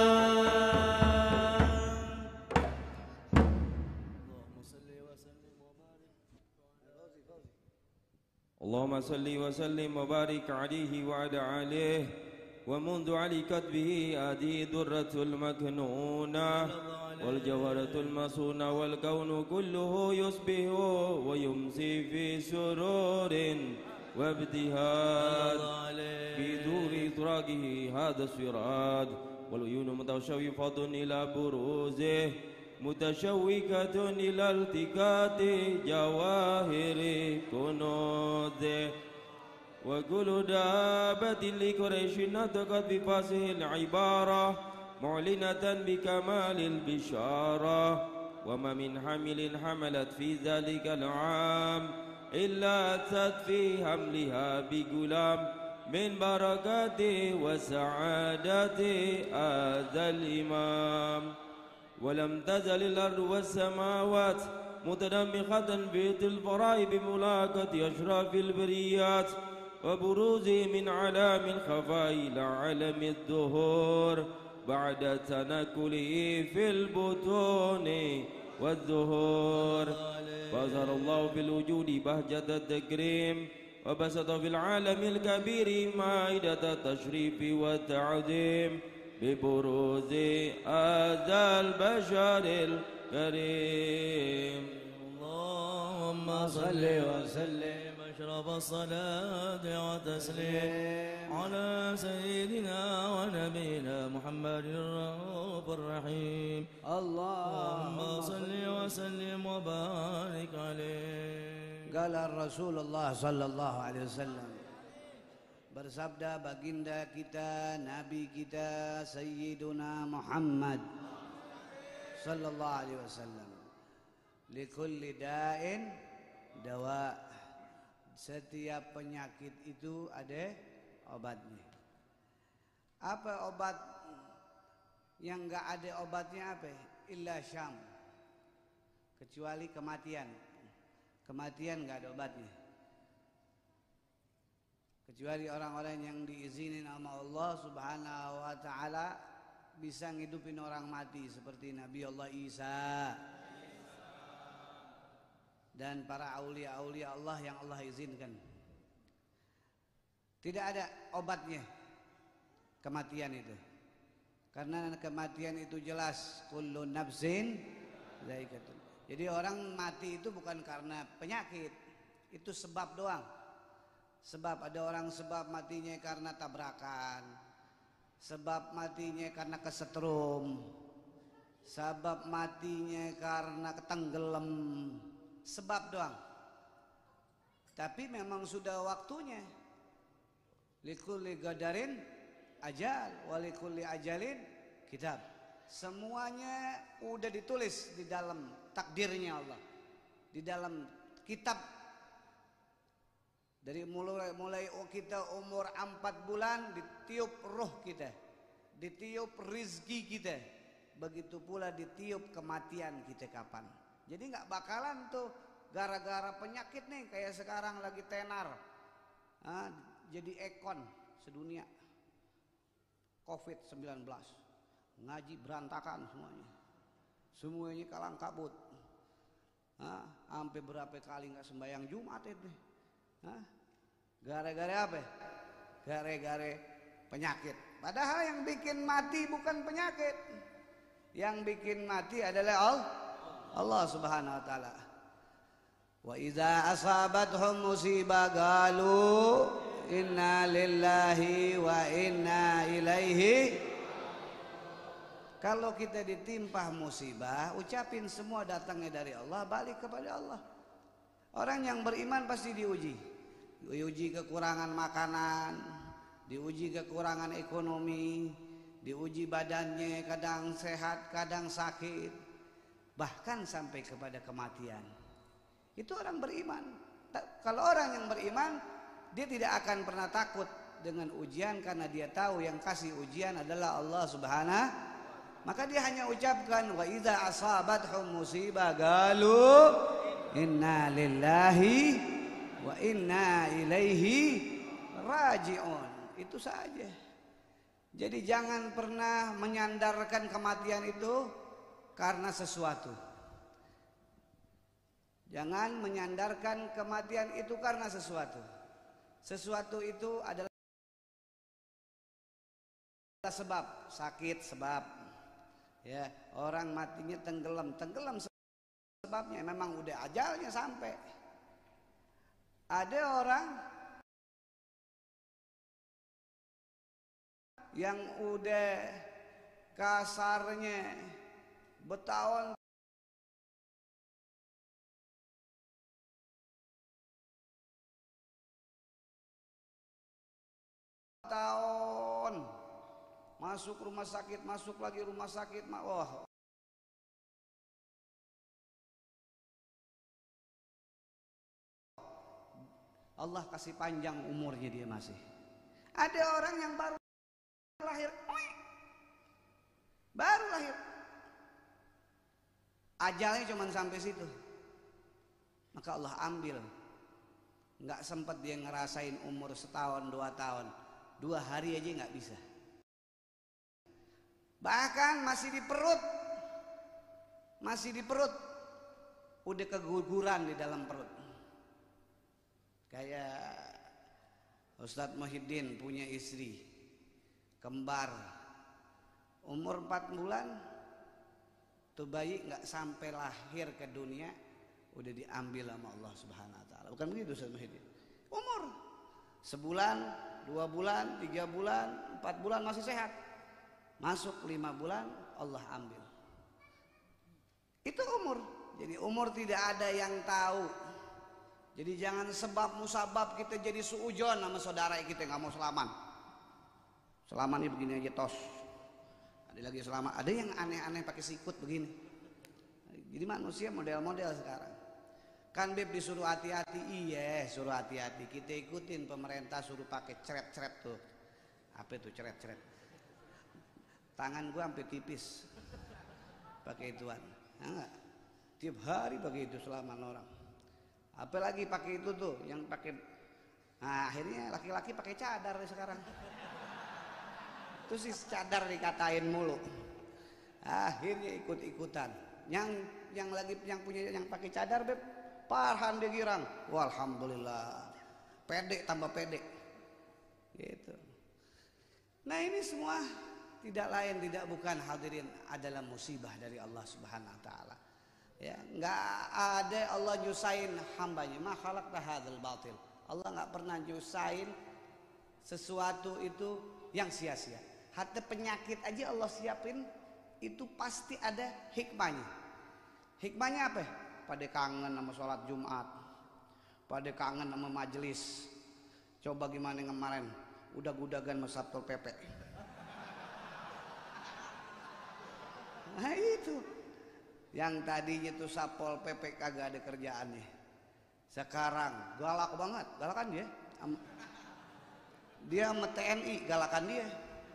اللهم صل وسلم وبارك عليه وعلى آله. ومنذ علقت به هذه الدرة المكنونة والجوهرة المصونة والكون كله يصبح ويمسي في سرور وابتهاج في دور إطراقه هذا الصراط والعيون متشوفة إلى بروزه متشوكة إلى التقاط جواهر كنوزه. وكل دابة لقريش نطقت بفصح العبارة معلنة بكمال البشارة. وما من حمل حملت في ذلك العام إلا أتت في حملها بغلام من بركاته وسعادته هذا الإمام. ولم تزل الأرض والسماوات متنمخة بيت الفراء بملاقة أشراف البريات وبروزه من علام الخفاء إلى علم الظهور بعد تنكله في البطون والظهور. فأظهر الله في الوجود بهجة التكريم وبسط في العالم الكبير مائدة التشريف والتعظيم ببروز هذا البشر الكريم. اللهم صل وسلم أشرف الصلاة وتسليم على سيدنا ونبينا محمد الرؤوف الرحيم. اللهم صل وسلم وبارك عليه. قال الرسول الله صلى الله عليه وسلم bersabda baginda kita, Nabi kita Sayyiduna Muhammad sallallahu alaihi wasallam, likulli da'in dawa, setiap penyakit itu ada obatnya. Apa obat yang enggak ada obatnya? Apa? Illa syam, kecuali kematian. Kematian enggak ada obatnya, kecuali orang-orang yang diizinin sama Allah Subhanahu wa taala bisa ngidupin orang mati seperti Nabi Allah Isa dan para aulia-aulia Allah yang Allah izinkan. Tidak ada obatnya kematian itu, karena kematian itu jelas, kullu nafsin dha'iqatul. Jadi orang mati itu bukan karena penyakit, itu sebab doang. Sebab ada orang sebab matinya karena tabrakan, sebab matinya karena kesetrum, sebab matinya karena ketenggelam, sebab doang. Tapi memang sudah waktunya. Likulli qadarin ajal, walikulli ajalin kitab. Semuanya udah ditulis di dalam takdirnya Allah, di dalam kitab. Dari mulai mulai kita umur empat bulan ditiup roh kita, ditiup rizki kita, begitu pula ditiup kematian kita kapan. Jadi nggak bakalan tuh gara-gara penyakit nih kayak sekarang lagi tenar, ah, jadi ekon sedunia covid sembilan belas, ngaji berantakan semuanya, semuanya kalang kabut, ah, sampai berapa kali nggak sembahyang Jumat itu. Hah? Gara-gara apa? Gara-gara penyakit. Padahal yang bikin mati bukan penyakit, yang bikin mati adalah Allah, Allah Subhanahu wa taala. Wa idza asabathum musibah qalu inna lillahi wa inna ilaihi. Kalau kita ditimpa musibah, ucapin semua datangnya dari Allah, balik kepada Allah. Orang yang beriman pasti diuji. Diuji kekurangan makanan, diuji kekurangan ekonomi, diuji badannya, kadang sehat, kadang sakit, bahkan sampai kepada kematian. Itu orang beriman. Kalau orang yang beriman, dia tidak akan pernah takut dengan ujian, karena dia tahu yang kasih ujian adalah Allah Subhanahu. Maka dia hanya ucapkan wa idza asabathum musibah qalu inna lillahi wa inna ilaihi raji'un. Itu saja. Jadi jangan pernah menyandarkan kematian itu karena sesuatu. Jangan menyandarkan kematian itu karena sesuatu. Sesuatu itu adalah sebab, sakit sebab. Ya, orang matinya tenggelam, tenggelam sebabnya memang udah ajalnya sampai. Ada orang yang udah kasarnya bertahun tahun masuk rumah sakit, masuk lagi rumah sakit, wah. Allah kasih panjang umurnya, dia masih. Ada orang yang baru lahir, baru lahir, ajalnya cuma sampai situ, maka Allah ambil. Nggak sempat dia ngerasain umur setahun dua tahun, dua hari aja nggak bisa. Bahkan masih di perut, masih di perut, udah keguguran di dalam perut. Kayak Ustadz Muhyiddin punya istri kembar, umur empat bulan, tuh bayi nggak sampai lahir ke dunia udah diambil sama Allah Subhanahu Wa Taala. Bukan begitu Ustadz Muhyiddin? Umur sebulan, dua bulan, tiga bulan, empat bulan masih sehat, masuk lima bulan Allah ambil. Itu umur. Jadi umur tidak ada yang tahu. Jadi jangan sebab musabab kita jadi suujon sama saudara kita nggak mau selaman. Selaman ini begini aja tos. Ada lagi selamat. Ada yang aneh-aneh pakai sikut begini. Jadi manusia model-model sekarang. Kan Beb disuruh hati-hati, iya suruh hati-hati. Kita ikutin pemerintah suruh pakai ceret-ceret tuh. Apa itu ceret-ceret? Tangan gua sampai tipis. Pakai ituan. Nah, enggak. Tiap hari pakai itu selaman orang. Apalagi pakai itu tuh yang pakai. Nah, akhirnya laki-laki pakai cadar sekarang. Terus si cadar dikatain mulu. Akhirnya ikut-ikutan. Yang yang lagi yang punya yang pakai cadar Beb, parhan dia girang. Walhamdulillah. Pede tambah pede. Gitu. Nah, ini semua tidak lain tidak bukan hadirin adalah musibah dari Allah Subhanahu wa taala. Ya, enggak ada Allah nyusahin hambanya. Ma khalaqta hadzal batil. Allah enggak pernah nyusahin sesuatu itu yang sia-sia. Hatta penyakit aja Allah siapin itu pasti ada hikmahnya. Hikmahnya apa? Pada kangen sama sholat Jumat, pada kangen sama majelis. Coba gimana kemarin udah-udagan sama Satpol P P. Nah itu yang tadinya tuh Satpol P P kagak ada kerjaannya, sekarang galak banget, galakan dia. Dia sama T N I galakan dia.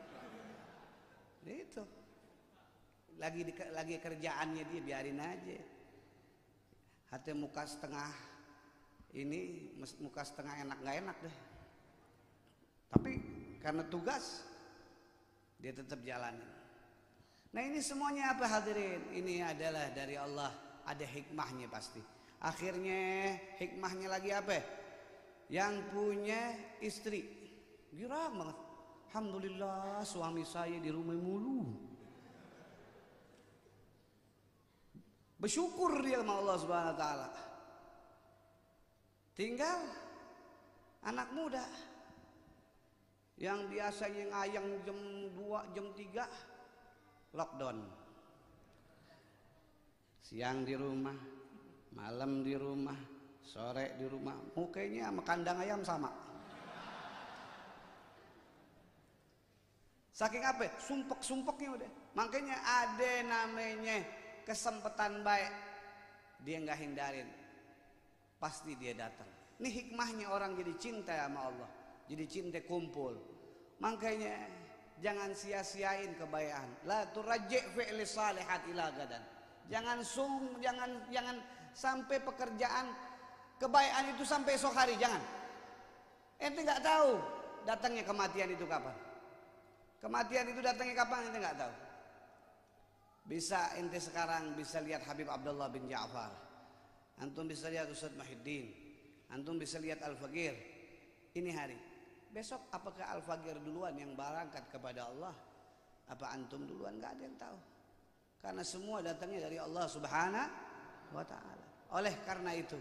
Itu lagi di, lagi kerjaannya dia biarin aja. Hati muka setengah ini muka setengah enak nggak enak deh. Tapi karena tugas dia tetap jalanin. Nah ini semuanya apa hadirin? Ini adalah dari Allah, ada hikmahnya pasti. Akhirnya hikmahnya lagi apa? Yang punya istri girang banget. Alhamdulillah suami saya di rumah mulu. Bersyukur dia sama Allah Subhanahu wa taala. Tinggal anak muda yang biasanya ngayang jam dua, jam tiga lockdown. Siang di rumah, malam di rumah, sore di rumah. Mukanya sama kandang ayam sama. Saking apa? Sumpek-sumpeknya udah. Makanya ada namanya kesempatan baik, dia nggak hindarin, pasti dia datang. Ini hikmahnya orang jadi cinta sama Allah, jadi cinta kumpul. Makanya jangan sia-siain kebaikan. La turajji' fi'li salihat ila gadan. Jangan sung, jangan jangan sampai pekerjaan kebaikan itu sampai esok hari, jangan. Ente nggak tahu datangnya kematian itu kapan. Kematian itu datangnya kapan ente nggak tahu. Bisa ente sekarang bisa lihat Habib Abdullah bin Ja'far. Antum bisa lihat Ustaz Muhyiddin. Antum bisa lihat Al-Faqir. Ini hari. Besok apakah Al-Faqir duluan yang berangkat kepada Allah? Apa antum duluan? Nggak ada yang tahu. Karena semua datangnya dari Allah Subhanahu wa taala. Oleh karena itu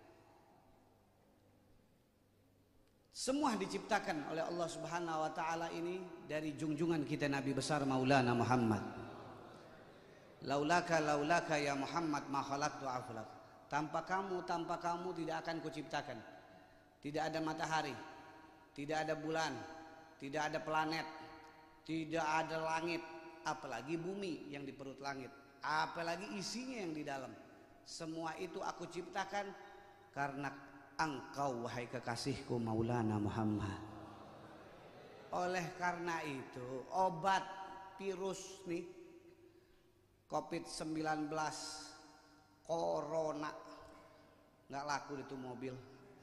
semua diciptakan oleh Allah Subhanahu wa taala ini dari junjungan kita Nabi besar Maulana Muhammad. Laulaka laulaka ya Muhammad ma khalaqtu aflak. Tanpa kamu, tanpa kamu tidak akan kuciptakan. Tidak ada matahari, tidak ada bulan, tidak ada planet, tidak ada langit, apalagi bumi yang di perut langit, apalagi isinya yang di dalam. Semua itu aku ciptakan karena engkau wahai kekasihku Maulana Muhammad. Oleh karena itu obat virus nih covid sembilan belas corona nggak laku itu mobil.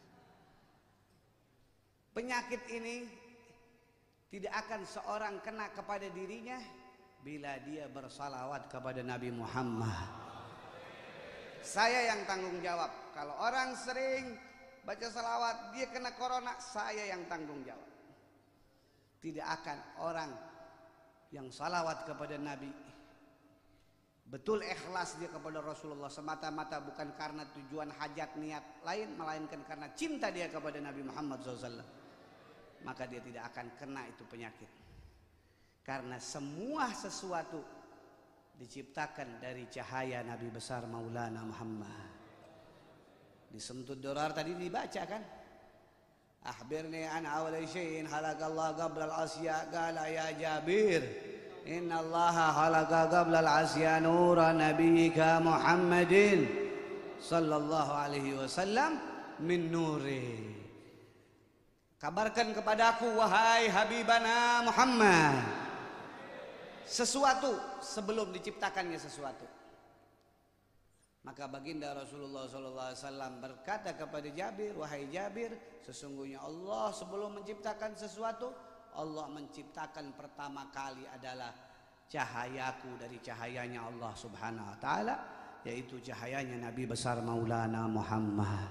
Penyakit ini tidak akan seorang kena kepada dirinya bila dia bersalawat kepada Nabi Muhammad. Saya yang tanggung jawab. Kalau orang sering baca salawat dia kena corona, saya yang tanggung jawab. Tidak akan orang yang salawat kepada Nabi betul ikhlas dia kepada Rasulullah semata-mata bukan karena tujuan hajat niat lain, melainkan karena cinta dia kepada Nabi Muhammad shallallahu alaihi wasallam, maka dia tidak akan kena itu penyakit. Karena semua sesuatu diciptakan dari cahaya Nabi besar Maulana Muhammad. Di Semtud Durar tadi dibaca kan? Akhbirni an awal syai'in halaqallahu qabla al-asya qala ya Jabir inna allaha halaqa qabla al-asya nura nabiyyika Muhammadin sallallahu alaihi wasallam min nuri. Kabarkan kepadaku wahai habibana Muhammad sesuatu sebelum diciptakannya sesuatu. Maka baginda Rasulullah sallallahu alaihi wasallam berkata kepada Jabir, wahai Jabir, sesungguhnya Allah sebelum menciptakan sesuatu, Allah menciptakan pertama kali adalah cahayaku dari cahayanya Allah Subhanahu wa taala, yaitu cahayanya Nabi besar Maulana Muhammad.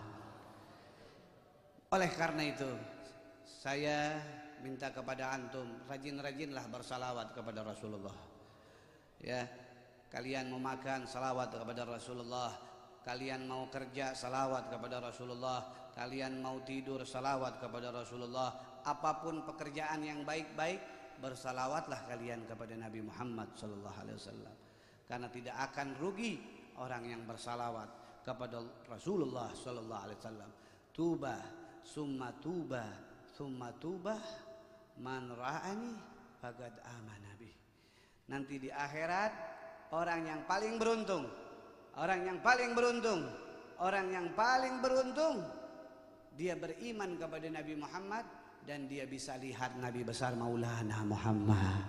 Oleh karena itu, saya minta kepada antum rajin-rajinlah bersalawat kepada Rasulullah. Ya. Kalian mau makan, salawat kepada Rasulullah. Kalian mau kerja, salawat kepada Rasulullah. Kalian mau tidur, salawat kepada Rasulullah. Apapun pekerjaan yang baik-baik, bersalawatlah kalian kepada Nabi Muhammad sallallahu alaihi wasallam. Karena tidak akan rugi orang yang bersalawat kepada Rasulullah sallallahu alaihi wasallam. Tuba, summa tuba, summa tuba, man ra'ani faqad amana bi. Nanti di akhirat orang yang paling beruntung, orang yang paling beruntung, orang yang paling beruntung, dia beriman kepada Nabi Muhammad dan dia bisa lihat Nabi besar Maulana Muhammad.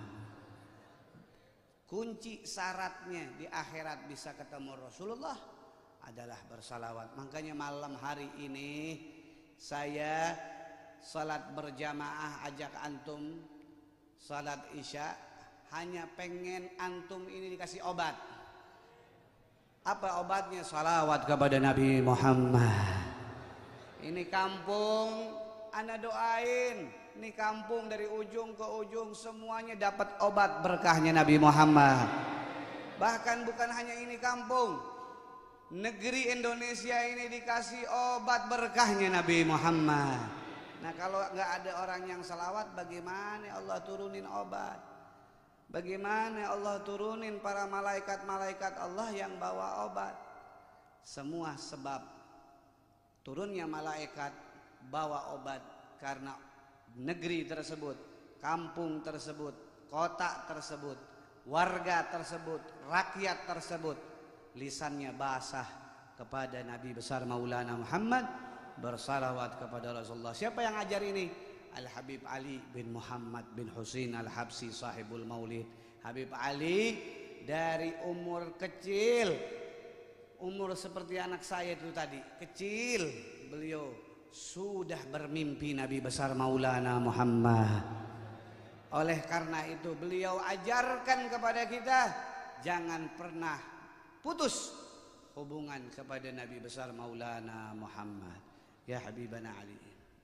Kunci syaratnya di akhirat bisa ketemu Rasulullah adalah bersalawat. Makanya malam hari ini saya salat berjamaah ajak antum salat isya. Hanya pengen antum ini dikasih obat. Apa obatnya? Salawat kepada Nabi Muhammad. Ini kampung, ana doain. Ini kampung dari ujung ke ujung semuanya dapat obat berkahnya Nabi Muhammad. Bahkan bukan hanya ini kampung, negeri Indonesia ini dikasih obat berkahnya Nabi Muhammad. Nah kalau nggak ada orang yang salawat, bagaimana Allah turunin obat? Bagaimana Allah turunin para malaikat-malaikat Allah yang bawa obat? Semua sebab turunnya malaikat bawa obat karena negeri tersebut, kampung tersebut, kota tersebut, warga tersebut, rakyat tersebut lisannya basah kepada Nabi besar Maulana Muhammad, bersalawat kepada Rasulullah. Siapa yang ajar ini? Al-Habib Ali bin Muhammad bin Husain Al-Habsi sahibul maulid. Habib Ali dari umur kecil, umur seperti anak saya itu tadi, kecil, beliau sudah bermimpi Nabi besar Maulana Muhammad. Oleh karena itu beliau ajarkan kepada kita jangan pernah putus hubungan kepada Nabi besar Maulana Muhammad. Ya Habibana Ali.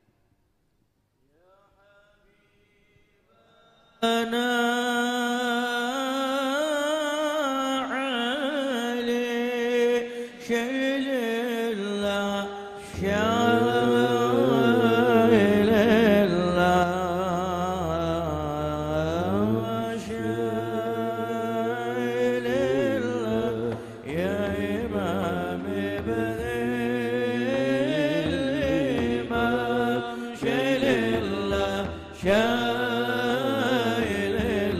أنا علي شيل الله شايل الله شايل الله يا إمام ابن الإمام شايل الله شايل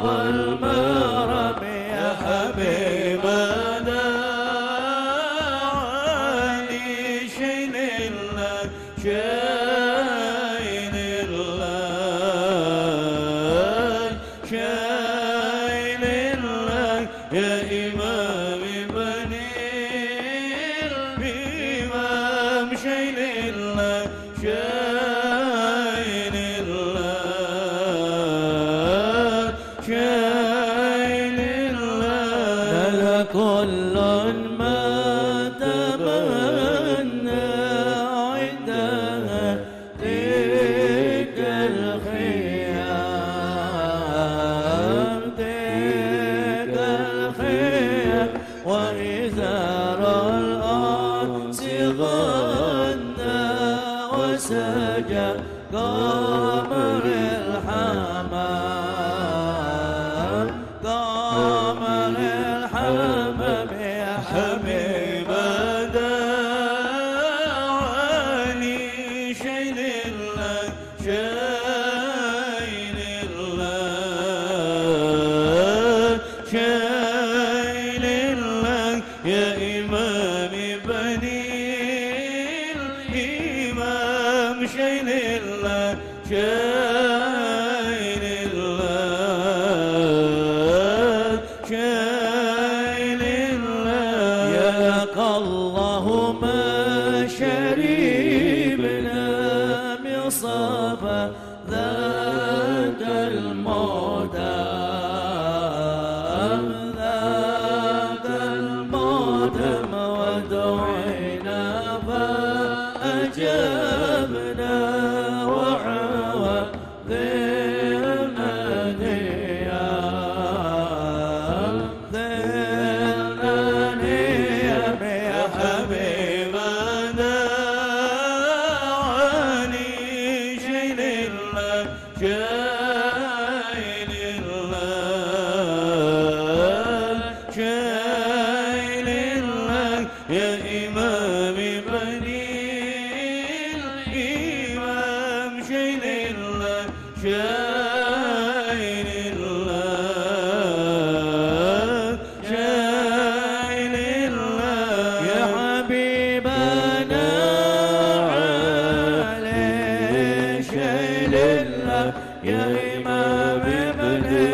والمرم يا حبيبنا علي شين الله شين الله شين الله يا إمام بني الإمام شين الله شين الله شين الله لكل ما تمنى عندها تلك الخيام تلك الخيام وإذا رأى الأنس غنى وسجى قمر الحمام قمر الحمام يا حبيبنا علي شين الله شين الله شين الله يا إمام بني الإمام شين الله شين الله شين الله ياك الله ما شربنا من صفا ذاك المودم ذاك المودم ودعينا فأجبنا وعوذنا ديام ذلنا نيام يا حبيبنا علي شين الله شين الله شين الله يا إمام بني الإمام شين الله شين الله شين الله يا حبيبنا علي شين الله يا إمام بني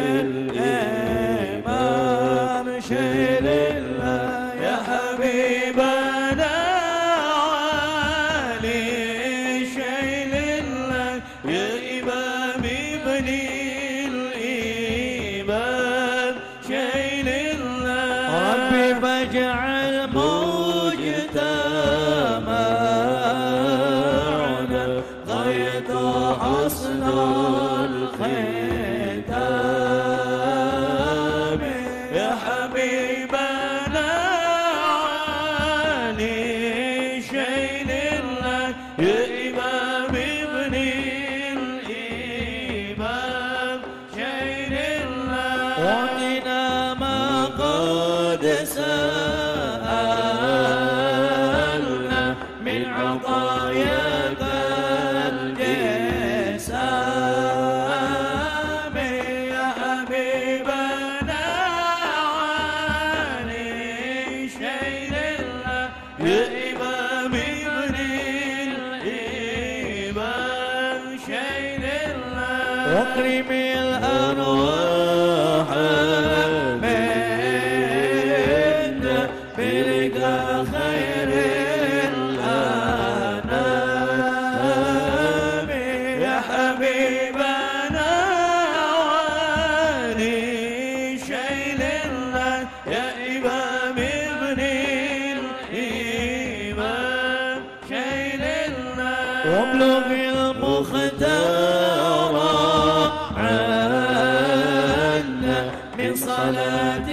الإمام شين الله يا حبيبنا علي شين الله يا إمام بني الإمام شين الله ربي فاجعل مجتمعنا غاية حسن الختام يا حبيبنا علي شين الله يا إمام بني الإمام شين الله وإنا ما قد سألنا من عطاياك الجسام يا حبيبنا علي شين الله يا إمام بني الإمام شين الله واكرم الأرواح منا برقى خير الأنام يا حبيبنا علي شين الله يا إمام بني الإمام شين الله وابلغ المختار عنا من صلاة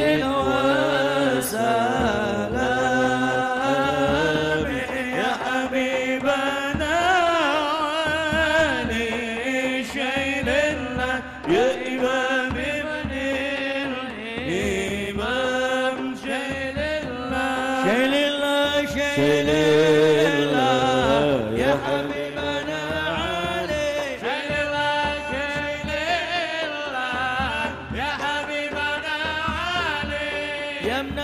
وسلام يا حبيبنا علي شين الله يا إمام بني الإمام شين الله شين الله شين الله يا حبيبنا علي شين الله شين الله يا يا ابن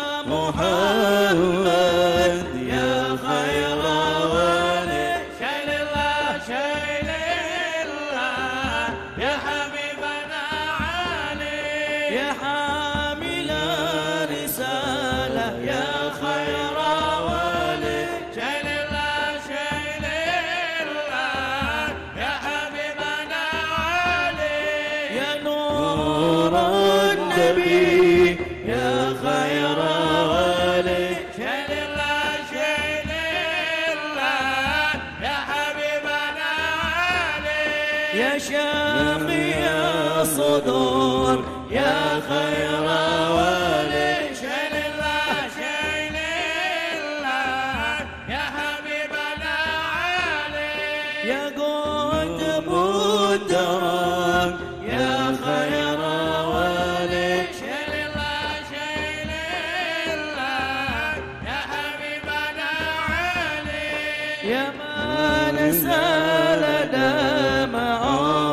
محمد يا خير ولي شيل الله شيل الله يا حبيبنا علي يا حامل رسالة يا خير ولي شيل الله شيل الله يا حبيبنا علي يا نور النبي يا خير ولي شيل الله شيل الله يا حبيبنا علي يا شافي الصدور يا خير ولي شيل الله شيل الله يا حبيبنا علي يا قطب الدرب يا خير ولي شيل الله شيل الله يا حبيبنا علي يا ما نسال دمع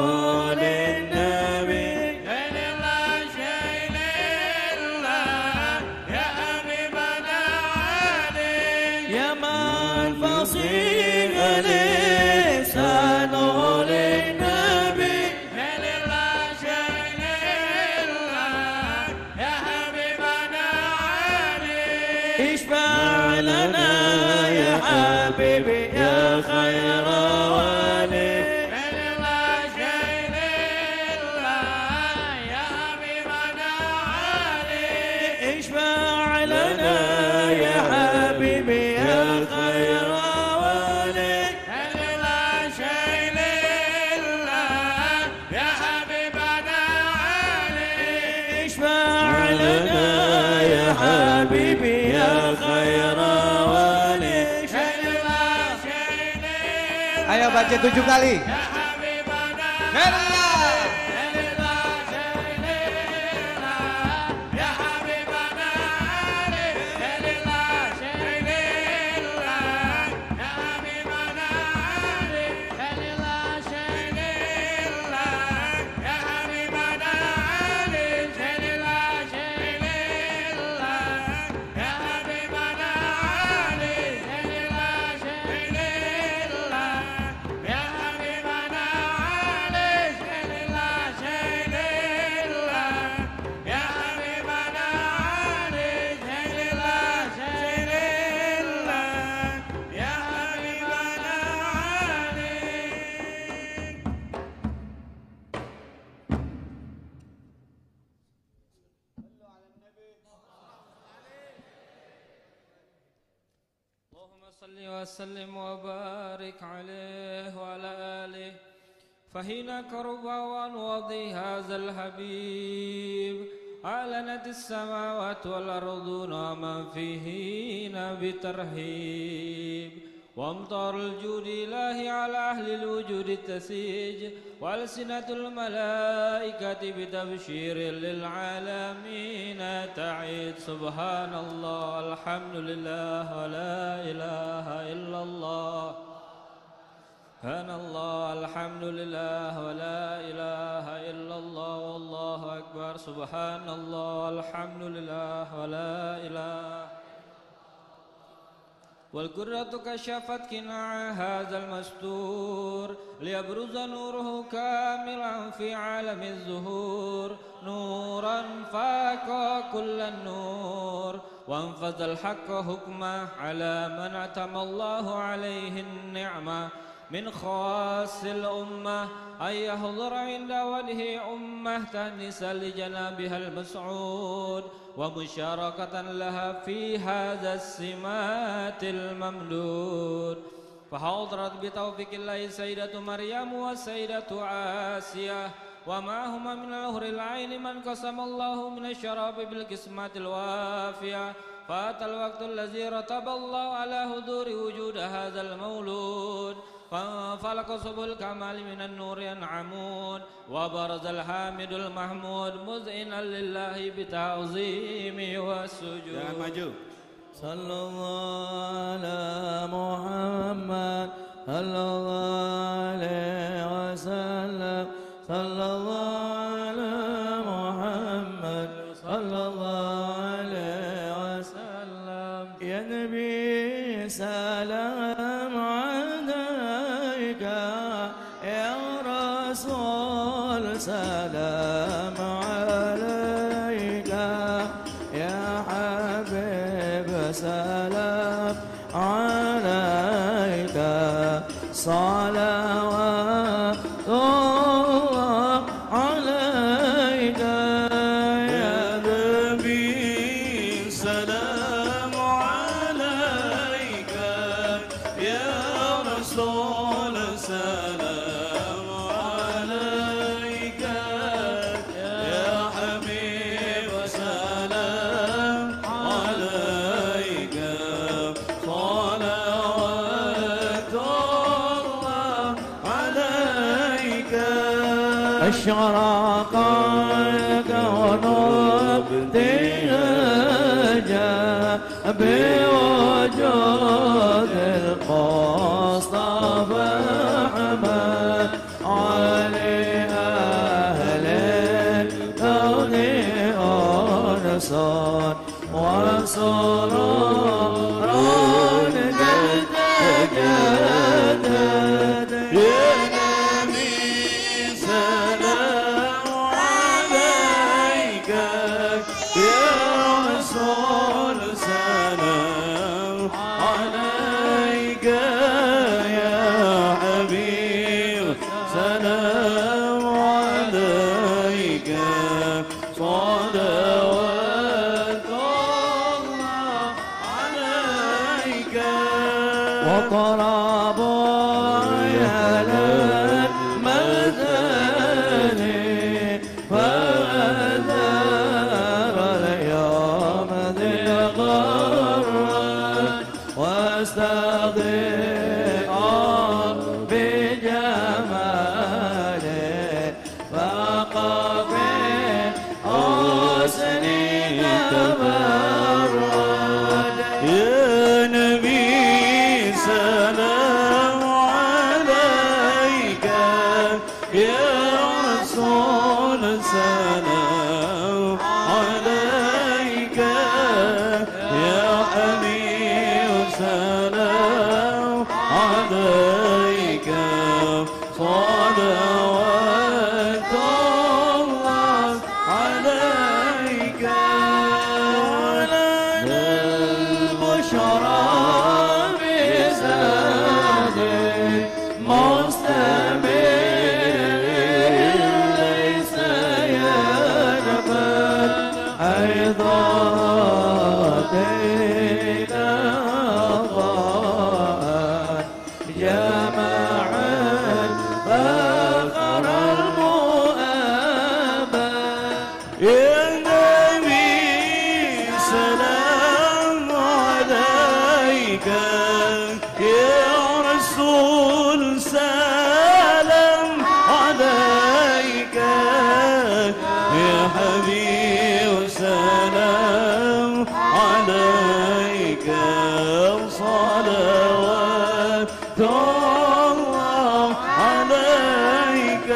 للنبي شيل الله شيل الله يا حبيبنا علي يا من فصيح لسانه للنبي شيل الله شيل الله يا حبيبنا علي اشفع لنا يا حبيبي يا خير ولي شيل الله شيل الله يا حبيبنا علي اشفع لنا يا حبيبي يا خير ولي شيل الله شيل الله يا حبيبنا علي اشفع لنا يا حبيبي يا خير ولي شيل الله شيل الله Ayo baca tujuh kali. يا حبيبنا Allah. شيل الله شيل الله يا حبيبنا علي شيل الله شيل الله يا حبيبنا علي شيل الله شيل الله يا حبيبنا علي شيل الله شيل الله يا حبيبنا علي شيل الله شيل الله يا حبيبنا علي شيل الله شيل الله يا حبيبنا علي شيل الله شيل الله يا حبيبنا علي اللهم صل وسلم وبارك عليه وعلى آله فحين كربا ونوضي هذا الحبيب أعلنت السماوات والأرض ومن فيهن بترهيب وامطار الجود إلهي على أهل الوجود التسيج وألسنة الملائكة بتبشير للعالمين تعيد سبحان الله الحمد لله ولا إله إلا الله سبحان الله الحمد لله ولا إله إلا الله والله أكبر سبحان الله الحمد لله ولا إله والقرة كشفت كناع هذا المستور ليبرز نوره كاملا في عالم الزهور نورا فاق كل النور وانفذ الحق حكمه على من أتم الله عليه النعمة من خواص الأمة أن يحضر عند وجه أمة تأنسا لجنابها المسعود ومشاركة لها في هذا السمات الممدود فحضرت بتوفيق الله سيدة مريم وسيدة آسيا ومعهما من الأهر العين من قسم الله من الشراب بالقسمة الوافية فأتى الوقت الذي رتب الله على حضور وجود هذا المولود فانفلق سبل الكمال من النور ينعمون وبرز الحامد المحمود مذعنا لله بتعظيم والسجود صلى الله على محمد صلى الله عليه وسلم صلى الله على محمد صلى الله عليه أشرق الكون ابتهاجا بوجود المصطفى أحمد علي أهل الكون أنصار وسرور قد تجدد يا نبي سلام عليك يا رسول سلام عليك يا حبيب سلام عليك صلوات الله عليك وطلب يا مدني فأذر اليوم ذي الغر واستضيء بجماله فقف حسني تبرد يا نبي سلام عليك يا رسول سلام عليك يا حبيب سلام عليك صلوات الله عليك ولنا البشرى بزاد مستمر ليس ينفد عظاتنا ضاء جمعا فخر المؤابى يا نبي سلام عليك يا رسول سلام عليك يا حبيب سلام عليك صلوات الله عليك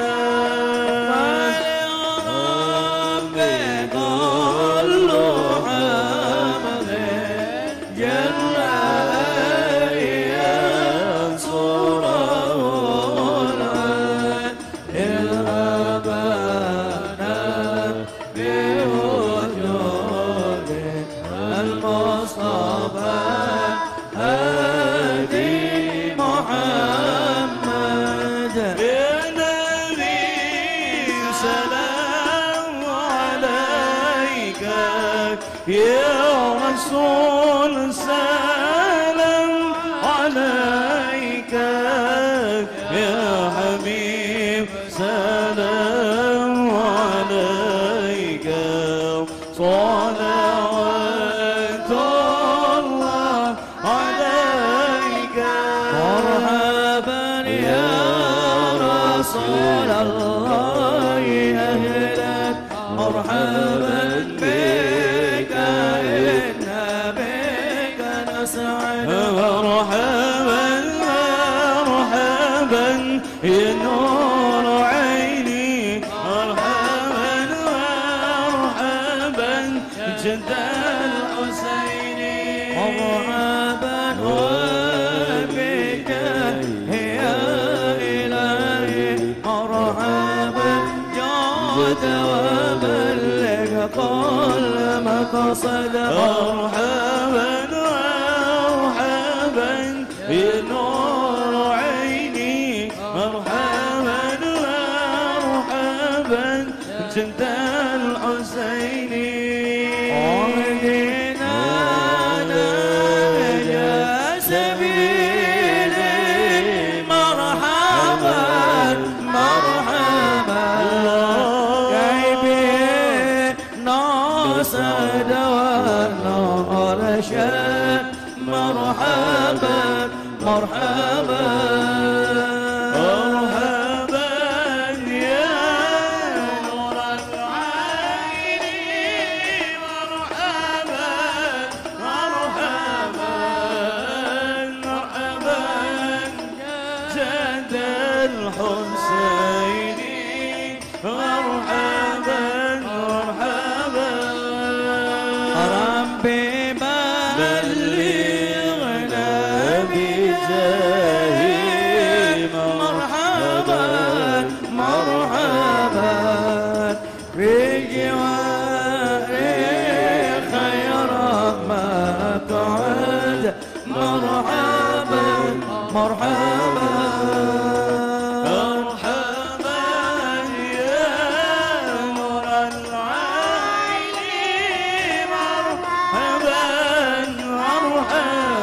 المصطفى هادي محمد يا نبي سلام عليك يا رسول سلام عليك يا حبيب سلام عليك صلوات الله عليك مرحبا يا رسول الله أهلا مرحبا بك إن بك نسعد مرحبا مرحبا يا نور عيني مرحبا مرحبا جد الحسيني مرحبا وبك يا إلهي مرحبا جود وبلغ كل مقصد مرحبا مرحبا يا نور عيني مرحبا مرحبا جد الحسيني عمدنا نجا سبيلي مرحبا مرحبا كيبي ناصد والنور شاد مرحبا مرحبا مرحبا يا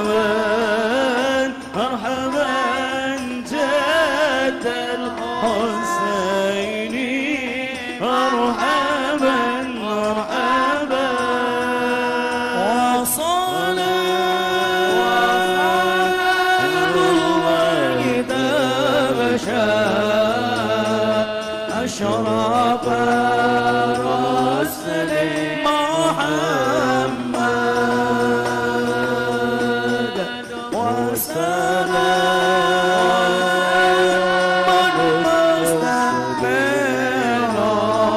مرحبا جد الحسين مرحبا مرحبا وصلاة الله إذا بشى أشرف الرسل محمد وسلام مستقبلا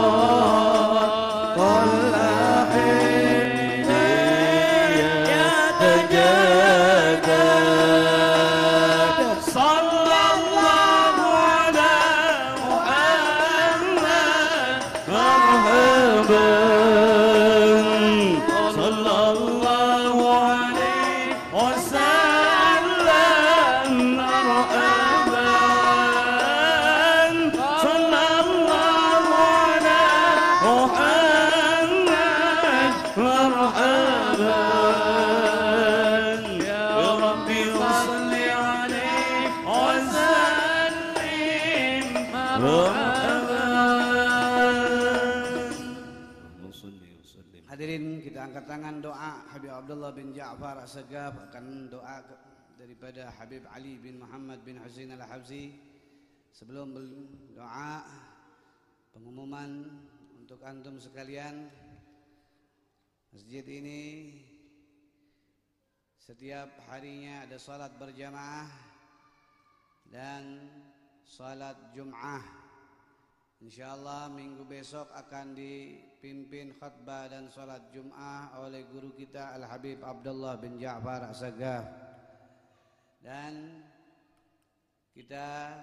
كل حين يتجدد صلى الله على محمد مرحبا صلى الله عليه وسلم مرحبا صلى الله على محمد مرحبا يا ربي صل عليه وسلم مرحبا. Hadirin, kita angkat tangan doa. Habib Abdullah bin Ja'far As-Sagaf akan doa daripada Habib Ali bin Muhammad bin Husain Al-Habsyi. Sebelum doa, pengumuman untuk antum sekalian, masjid ini setiap harinya ada salat berjamaah dan salat Jum'ah. InsyaAllah minggu besok akan dipimpin khutbah dan salat Jum'ah oleh guru kita Al-Habib Abdullah bin Ja'far As-Sagaf. Dan kita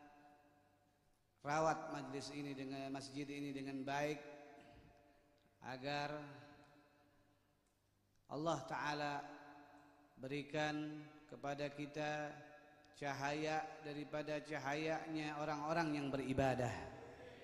rawat majlis ini dengan masjid ini dengan baik agar Allah Ta'ala berikan kepada kita cahaya daripada cahayanya orang-orang yang beribadah.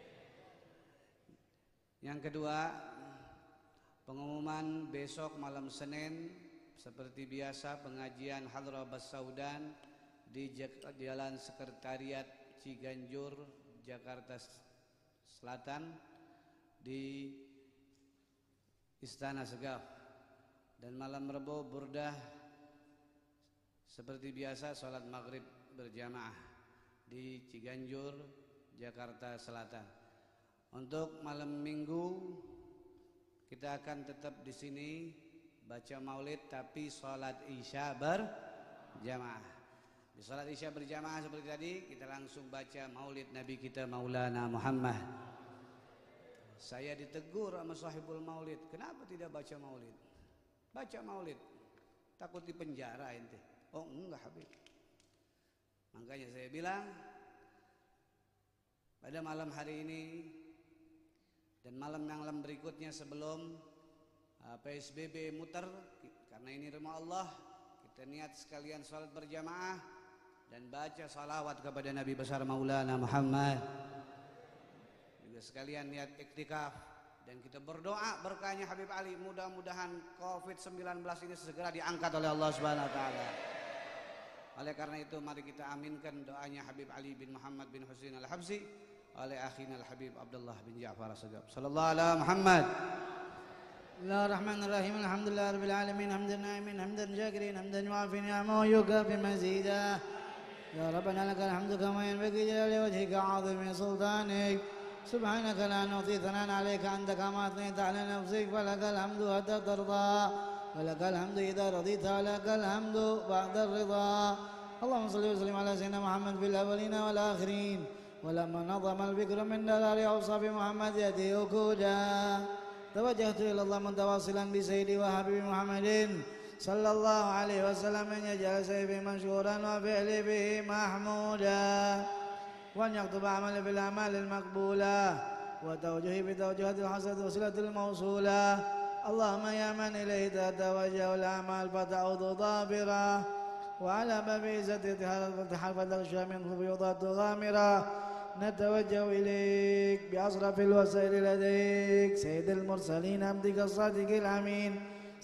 Yang kedua, pengumuman besok malam Senin seperti biasa pengajian Hadrah Bassaudan di Jalan Sekretariat Ciganjur, Jakarta Selatan di Istana Segaf. Dan malam Rebo Burdah seperti biasa salat maghrib berjamaah di Ciganjur, Jakarta Selatan. Untuk malam Minggu kita akan tetap di sini baca Maulid tapi salat Isya berjamaah. Di salat Isya berjamaah seperti tadi kita langsung baca Maulid Nabi kita Maulana Muhammad. Saya ditegur sama sahibul Maulid, kenapa tidak baca Maulid? Baca Maulid, takut dipenjara ente. Oh enggak Habib. Makanya saya bilang pada malam hari ini dan malam-malam berikutnya sebelum uh, P S B B muter, karena ini rumah Allah, kita niat sekalian salat berjamaah dan baca salawat kepada Nabi besar Maulana Muhammad. Juga sekalian niat iktikaf dan kita berdoa berkahnya Habib Ali, mudah-mudahan covid sembilan belas ini segera diangkat oleh Allah Subhanahu wa taala. Oleh karena itu mari kita aminkan doanya Habib Ali bin Muhammad bin Husain Al-Habsyi oleh akhina Al-Habib Abdullah bin Ja'far As-Sagaf. Sallallahu ala Muhammad. Bismillahirrahmanirrahim. Alhamdulillah rabbil alamin, hamdan na'imin, hamdan syakirin, hamdan yu'afi ni'amahu wa yukafi mazida. Ya Rabbana lakal hamdu kama yanbaghi li wajhika 'azimi sultanik. Subhanaka la nu'ti thanan 'alayka anta kama athnayta 'ala nafsik, wa lakal hamdu hatta tarda, wa lakal hamdu idza radita, wa lakal hamdu ba'da ar-ridha. Allahumma shalli wa sallim ala sayyidina Muhammad fil awwalina wal akhirin. ولما نظم الفكر من دلال أوصاف محمد يأتي وكودا توجهت إلى الله متواصلا بسيدي وحبيبي محمد صلى الله عليه وسلم أن يجعل سيفي منشورا وفعلي به محمودا وأن يكتب عملي بالأعمال المقبولة وتوجهي بتوجهات الحسنة وصلة الموصولة. اللهم يا من إليه تتوجه الأعمال فتعود ضابرة وعلى باب عزتك تحرف تغشى من خفيضات غامرة. نتوجه إليك بأصرف الوسائل لديك سيد المرسلين عبدك الصادق الأمين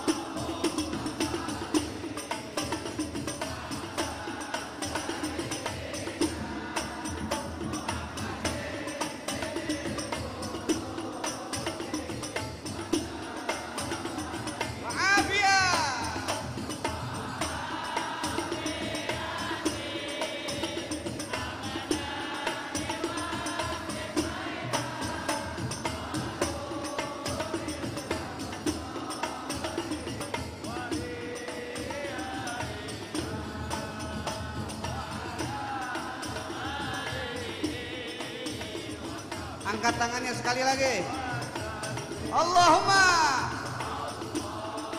Angkat tangannya sekali lagi. Allahumma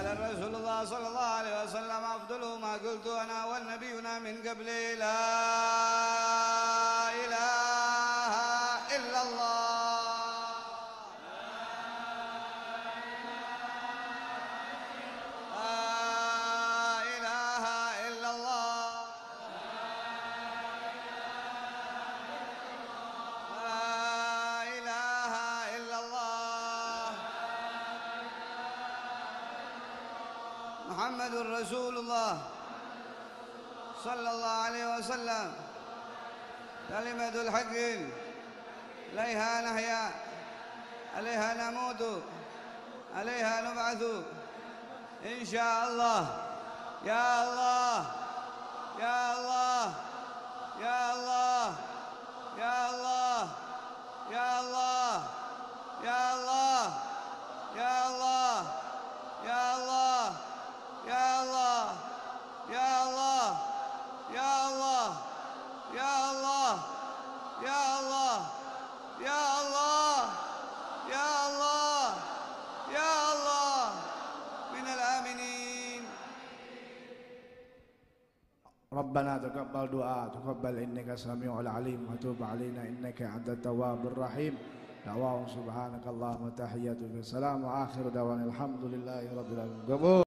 رسول الله صلى الله عليه وسلم أفضل ما قلت أنا والنبينا من قبل لا إله إلا الله محمد رسول الله صلى الله عليه وسلم كلمة الحق عليها نحيا عليها نموت عليها نبعث إن شاء الله يا الله يا الله يا الله يا الله يا الله يا الله يا الله يا الله يا الله يا الله يا الله يا الله يا الله يا الله يا الله يا الله من الآمنين. ربنا تقبل دعاء تقبل إنك سميع العليم وتوب علينا إنك أنت التواب الرحيم. دعواهم سبحانك اللهم وتحياتهم السلام وآخر دعوانا الحمد لله رب العالمين.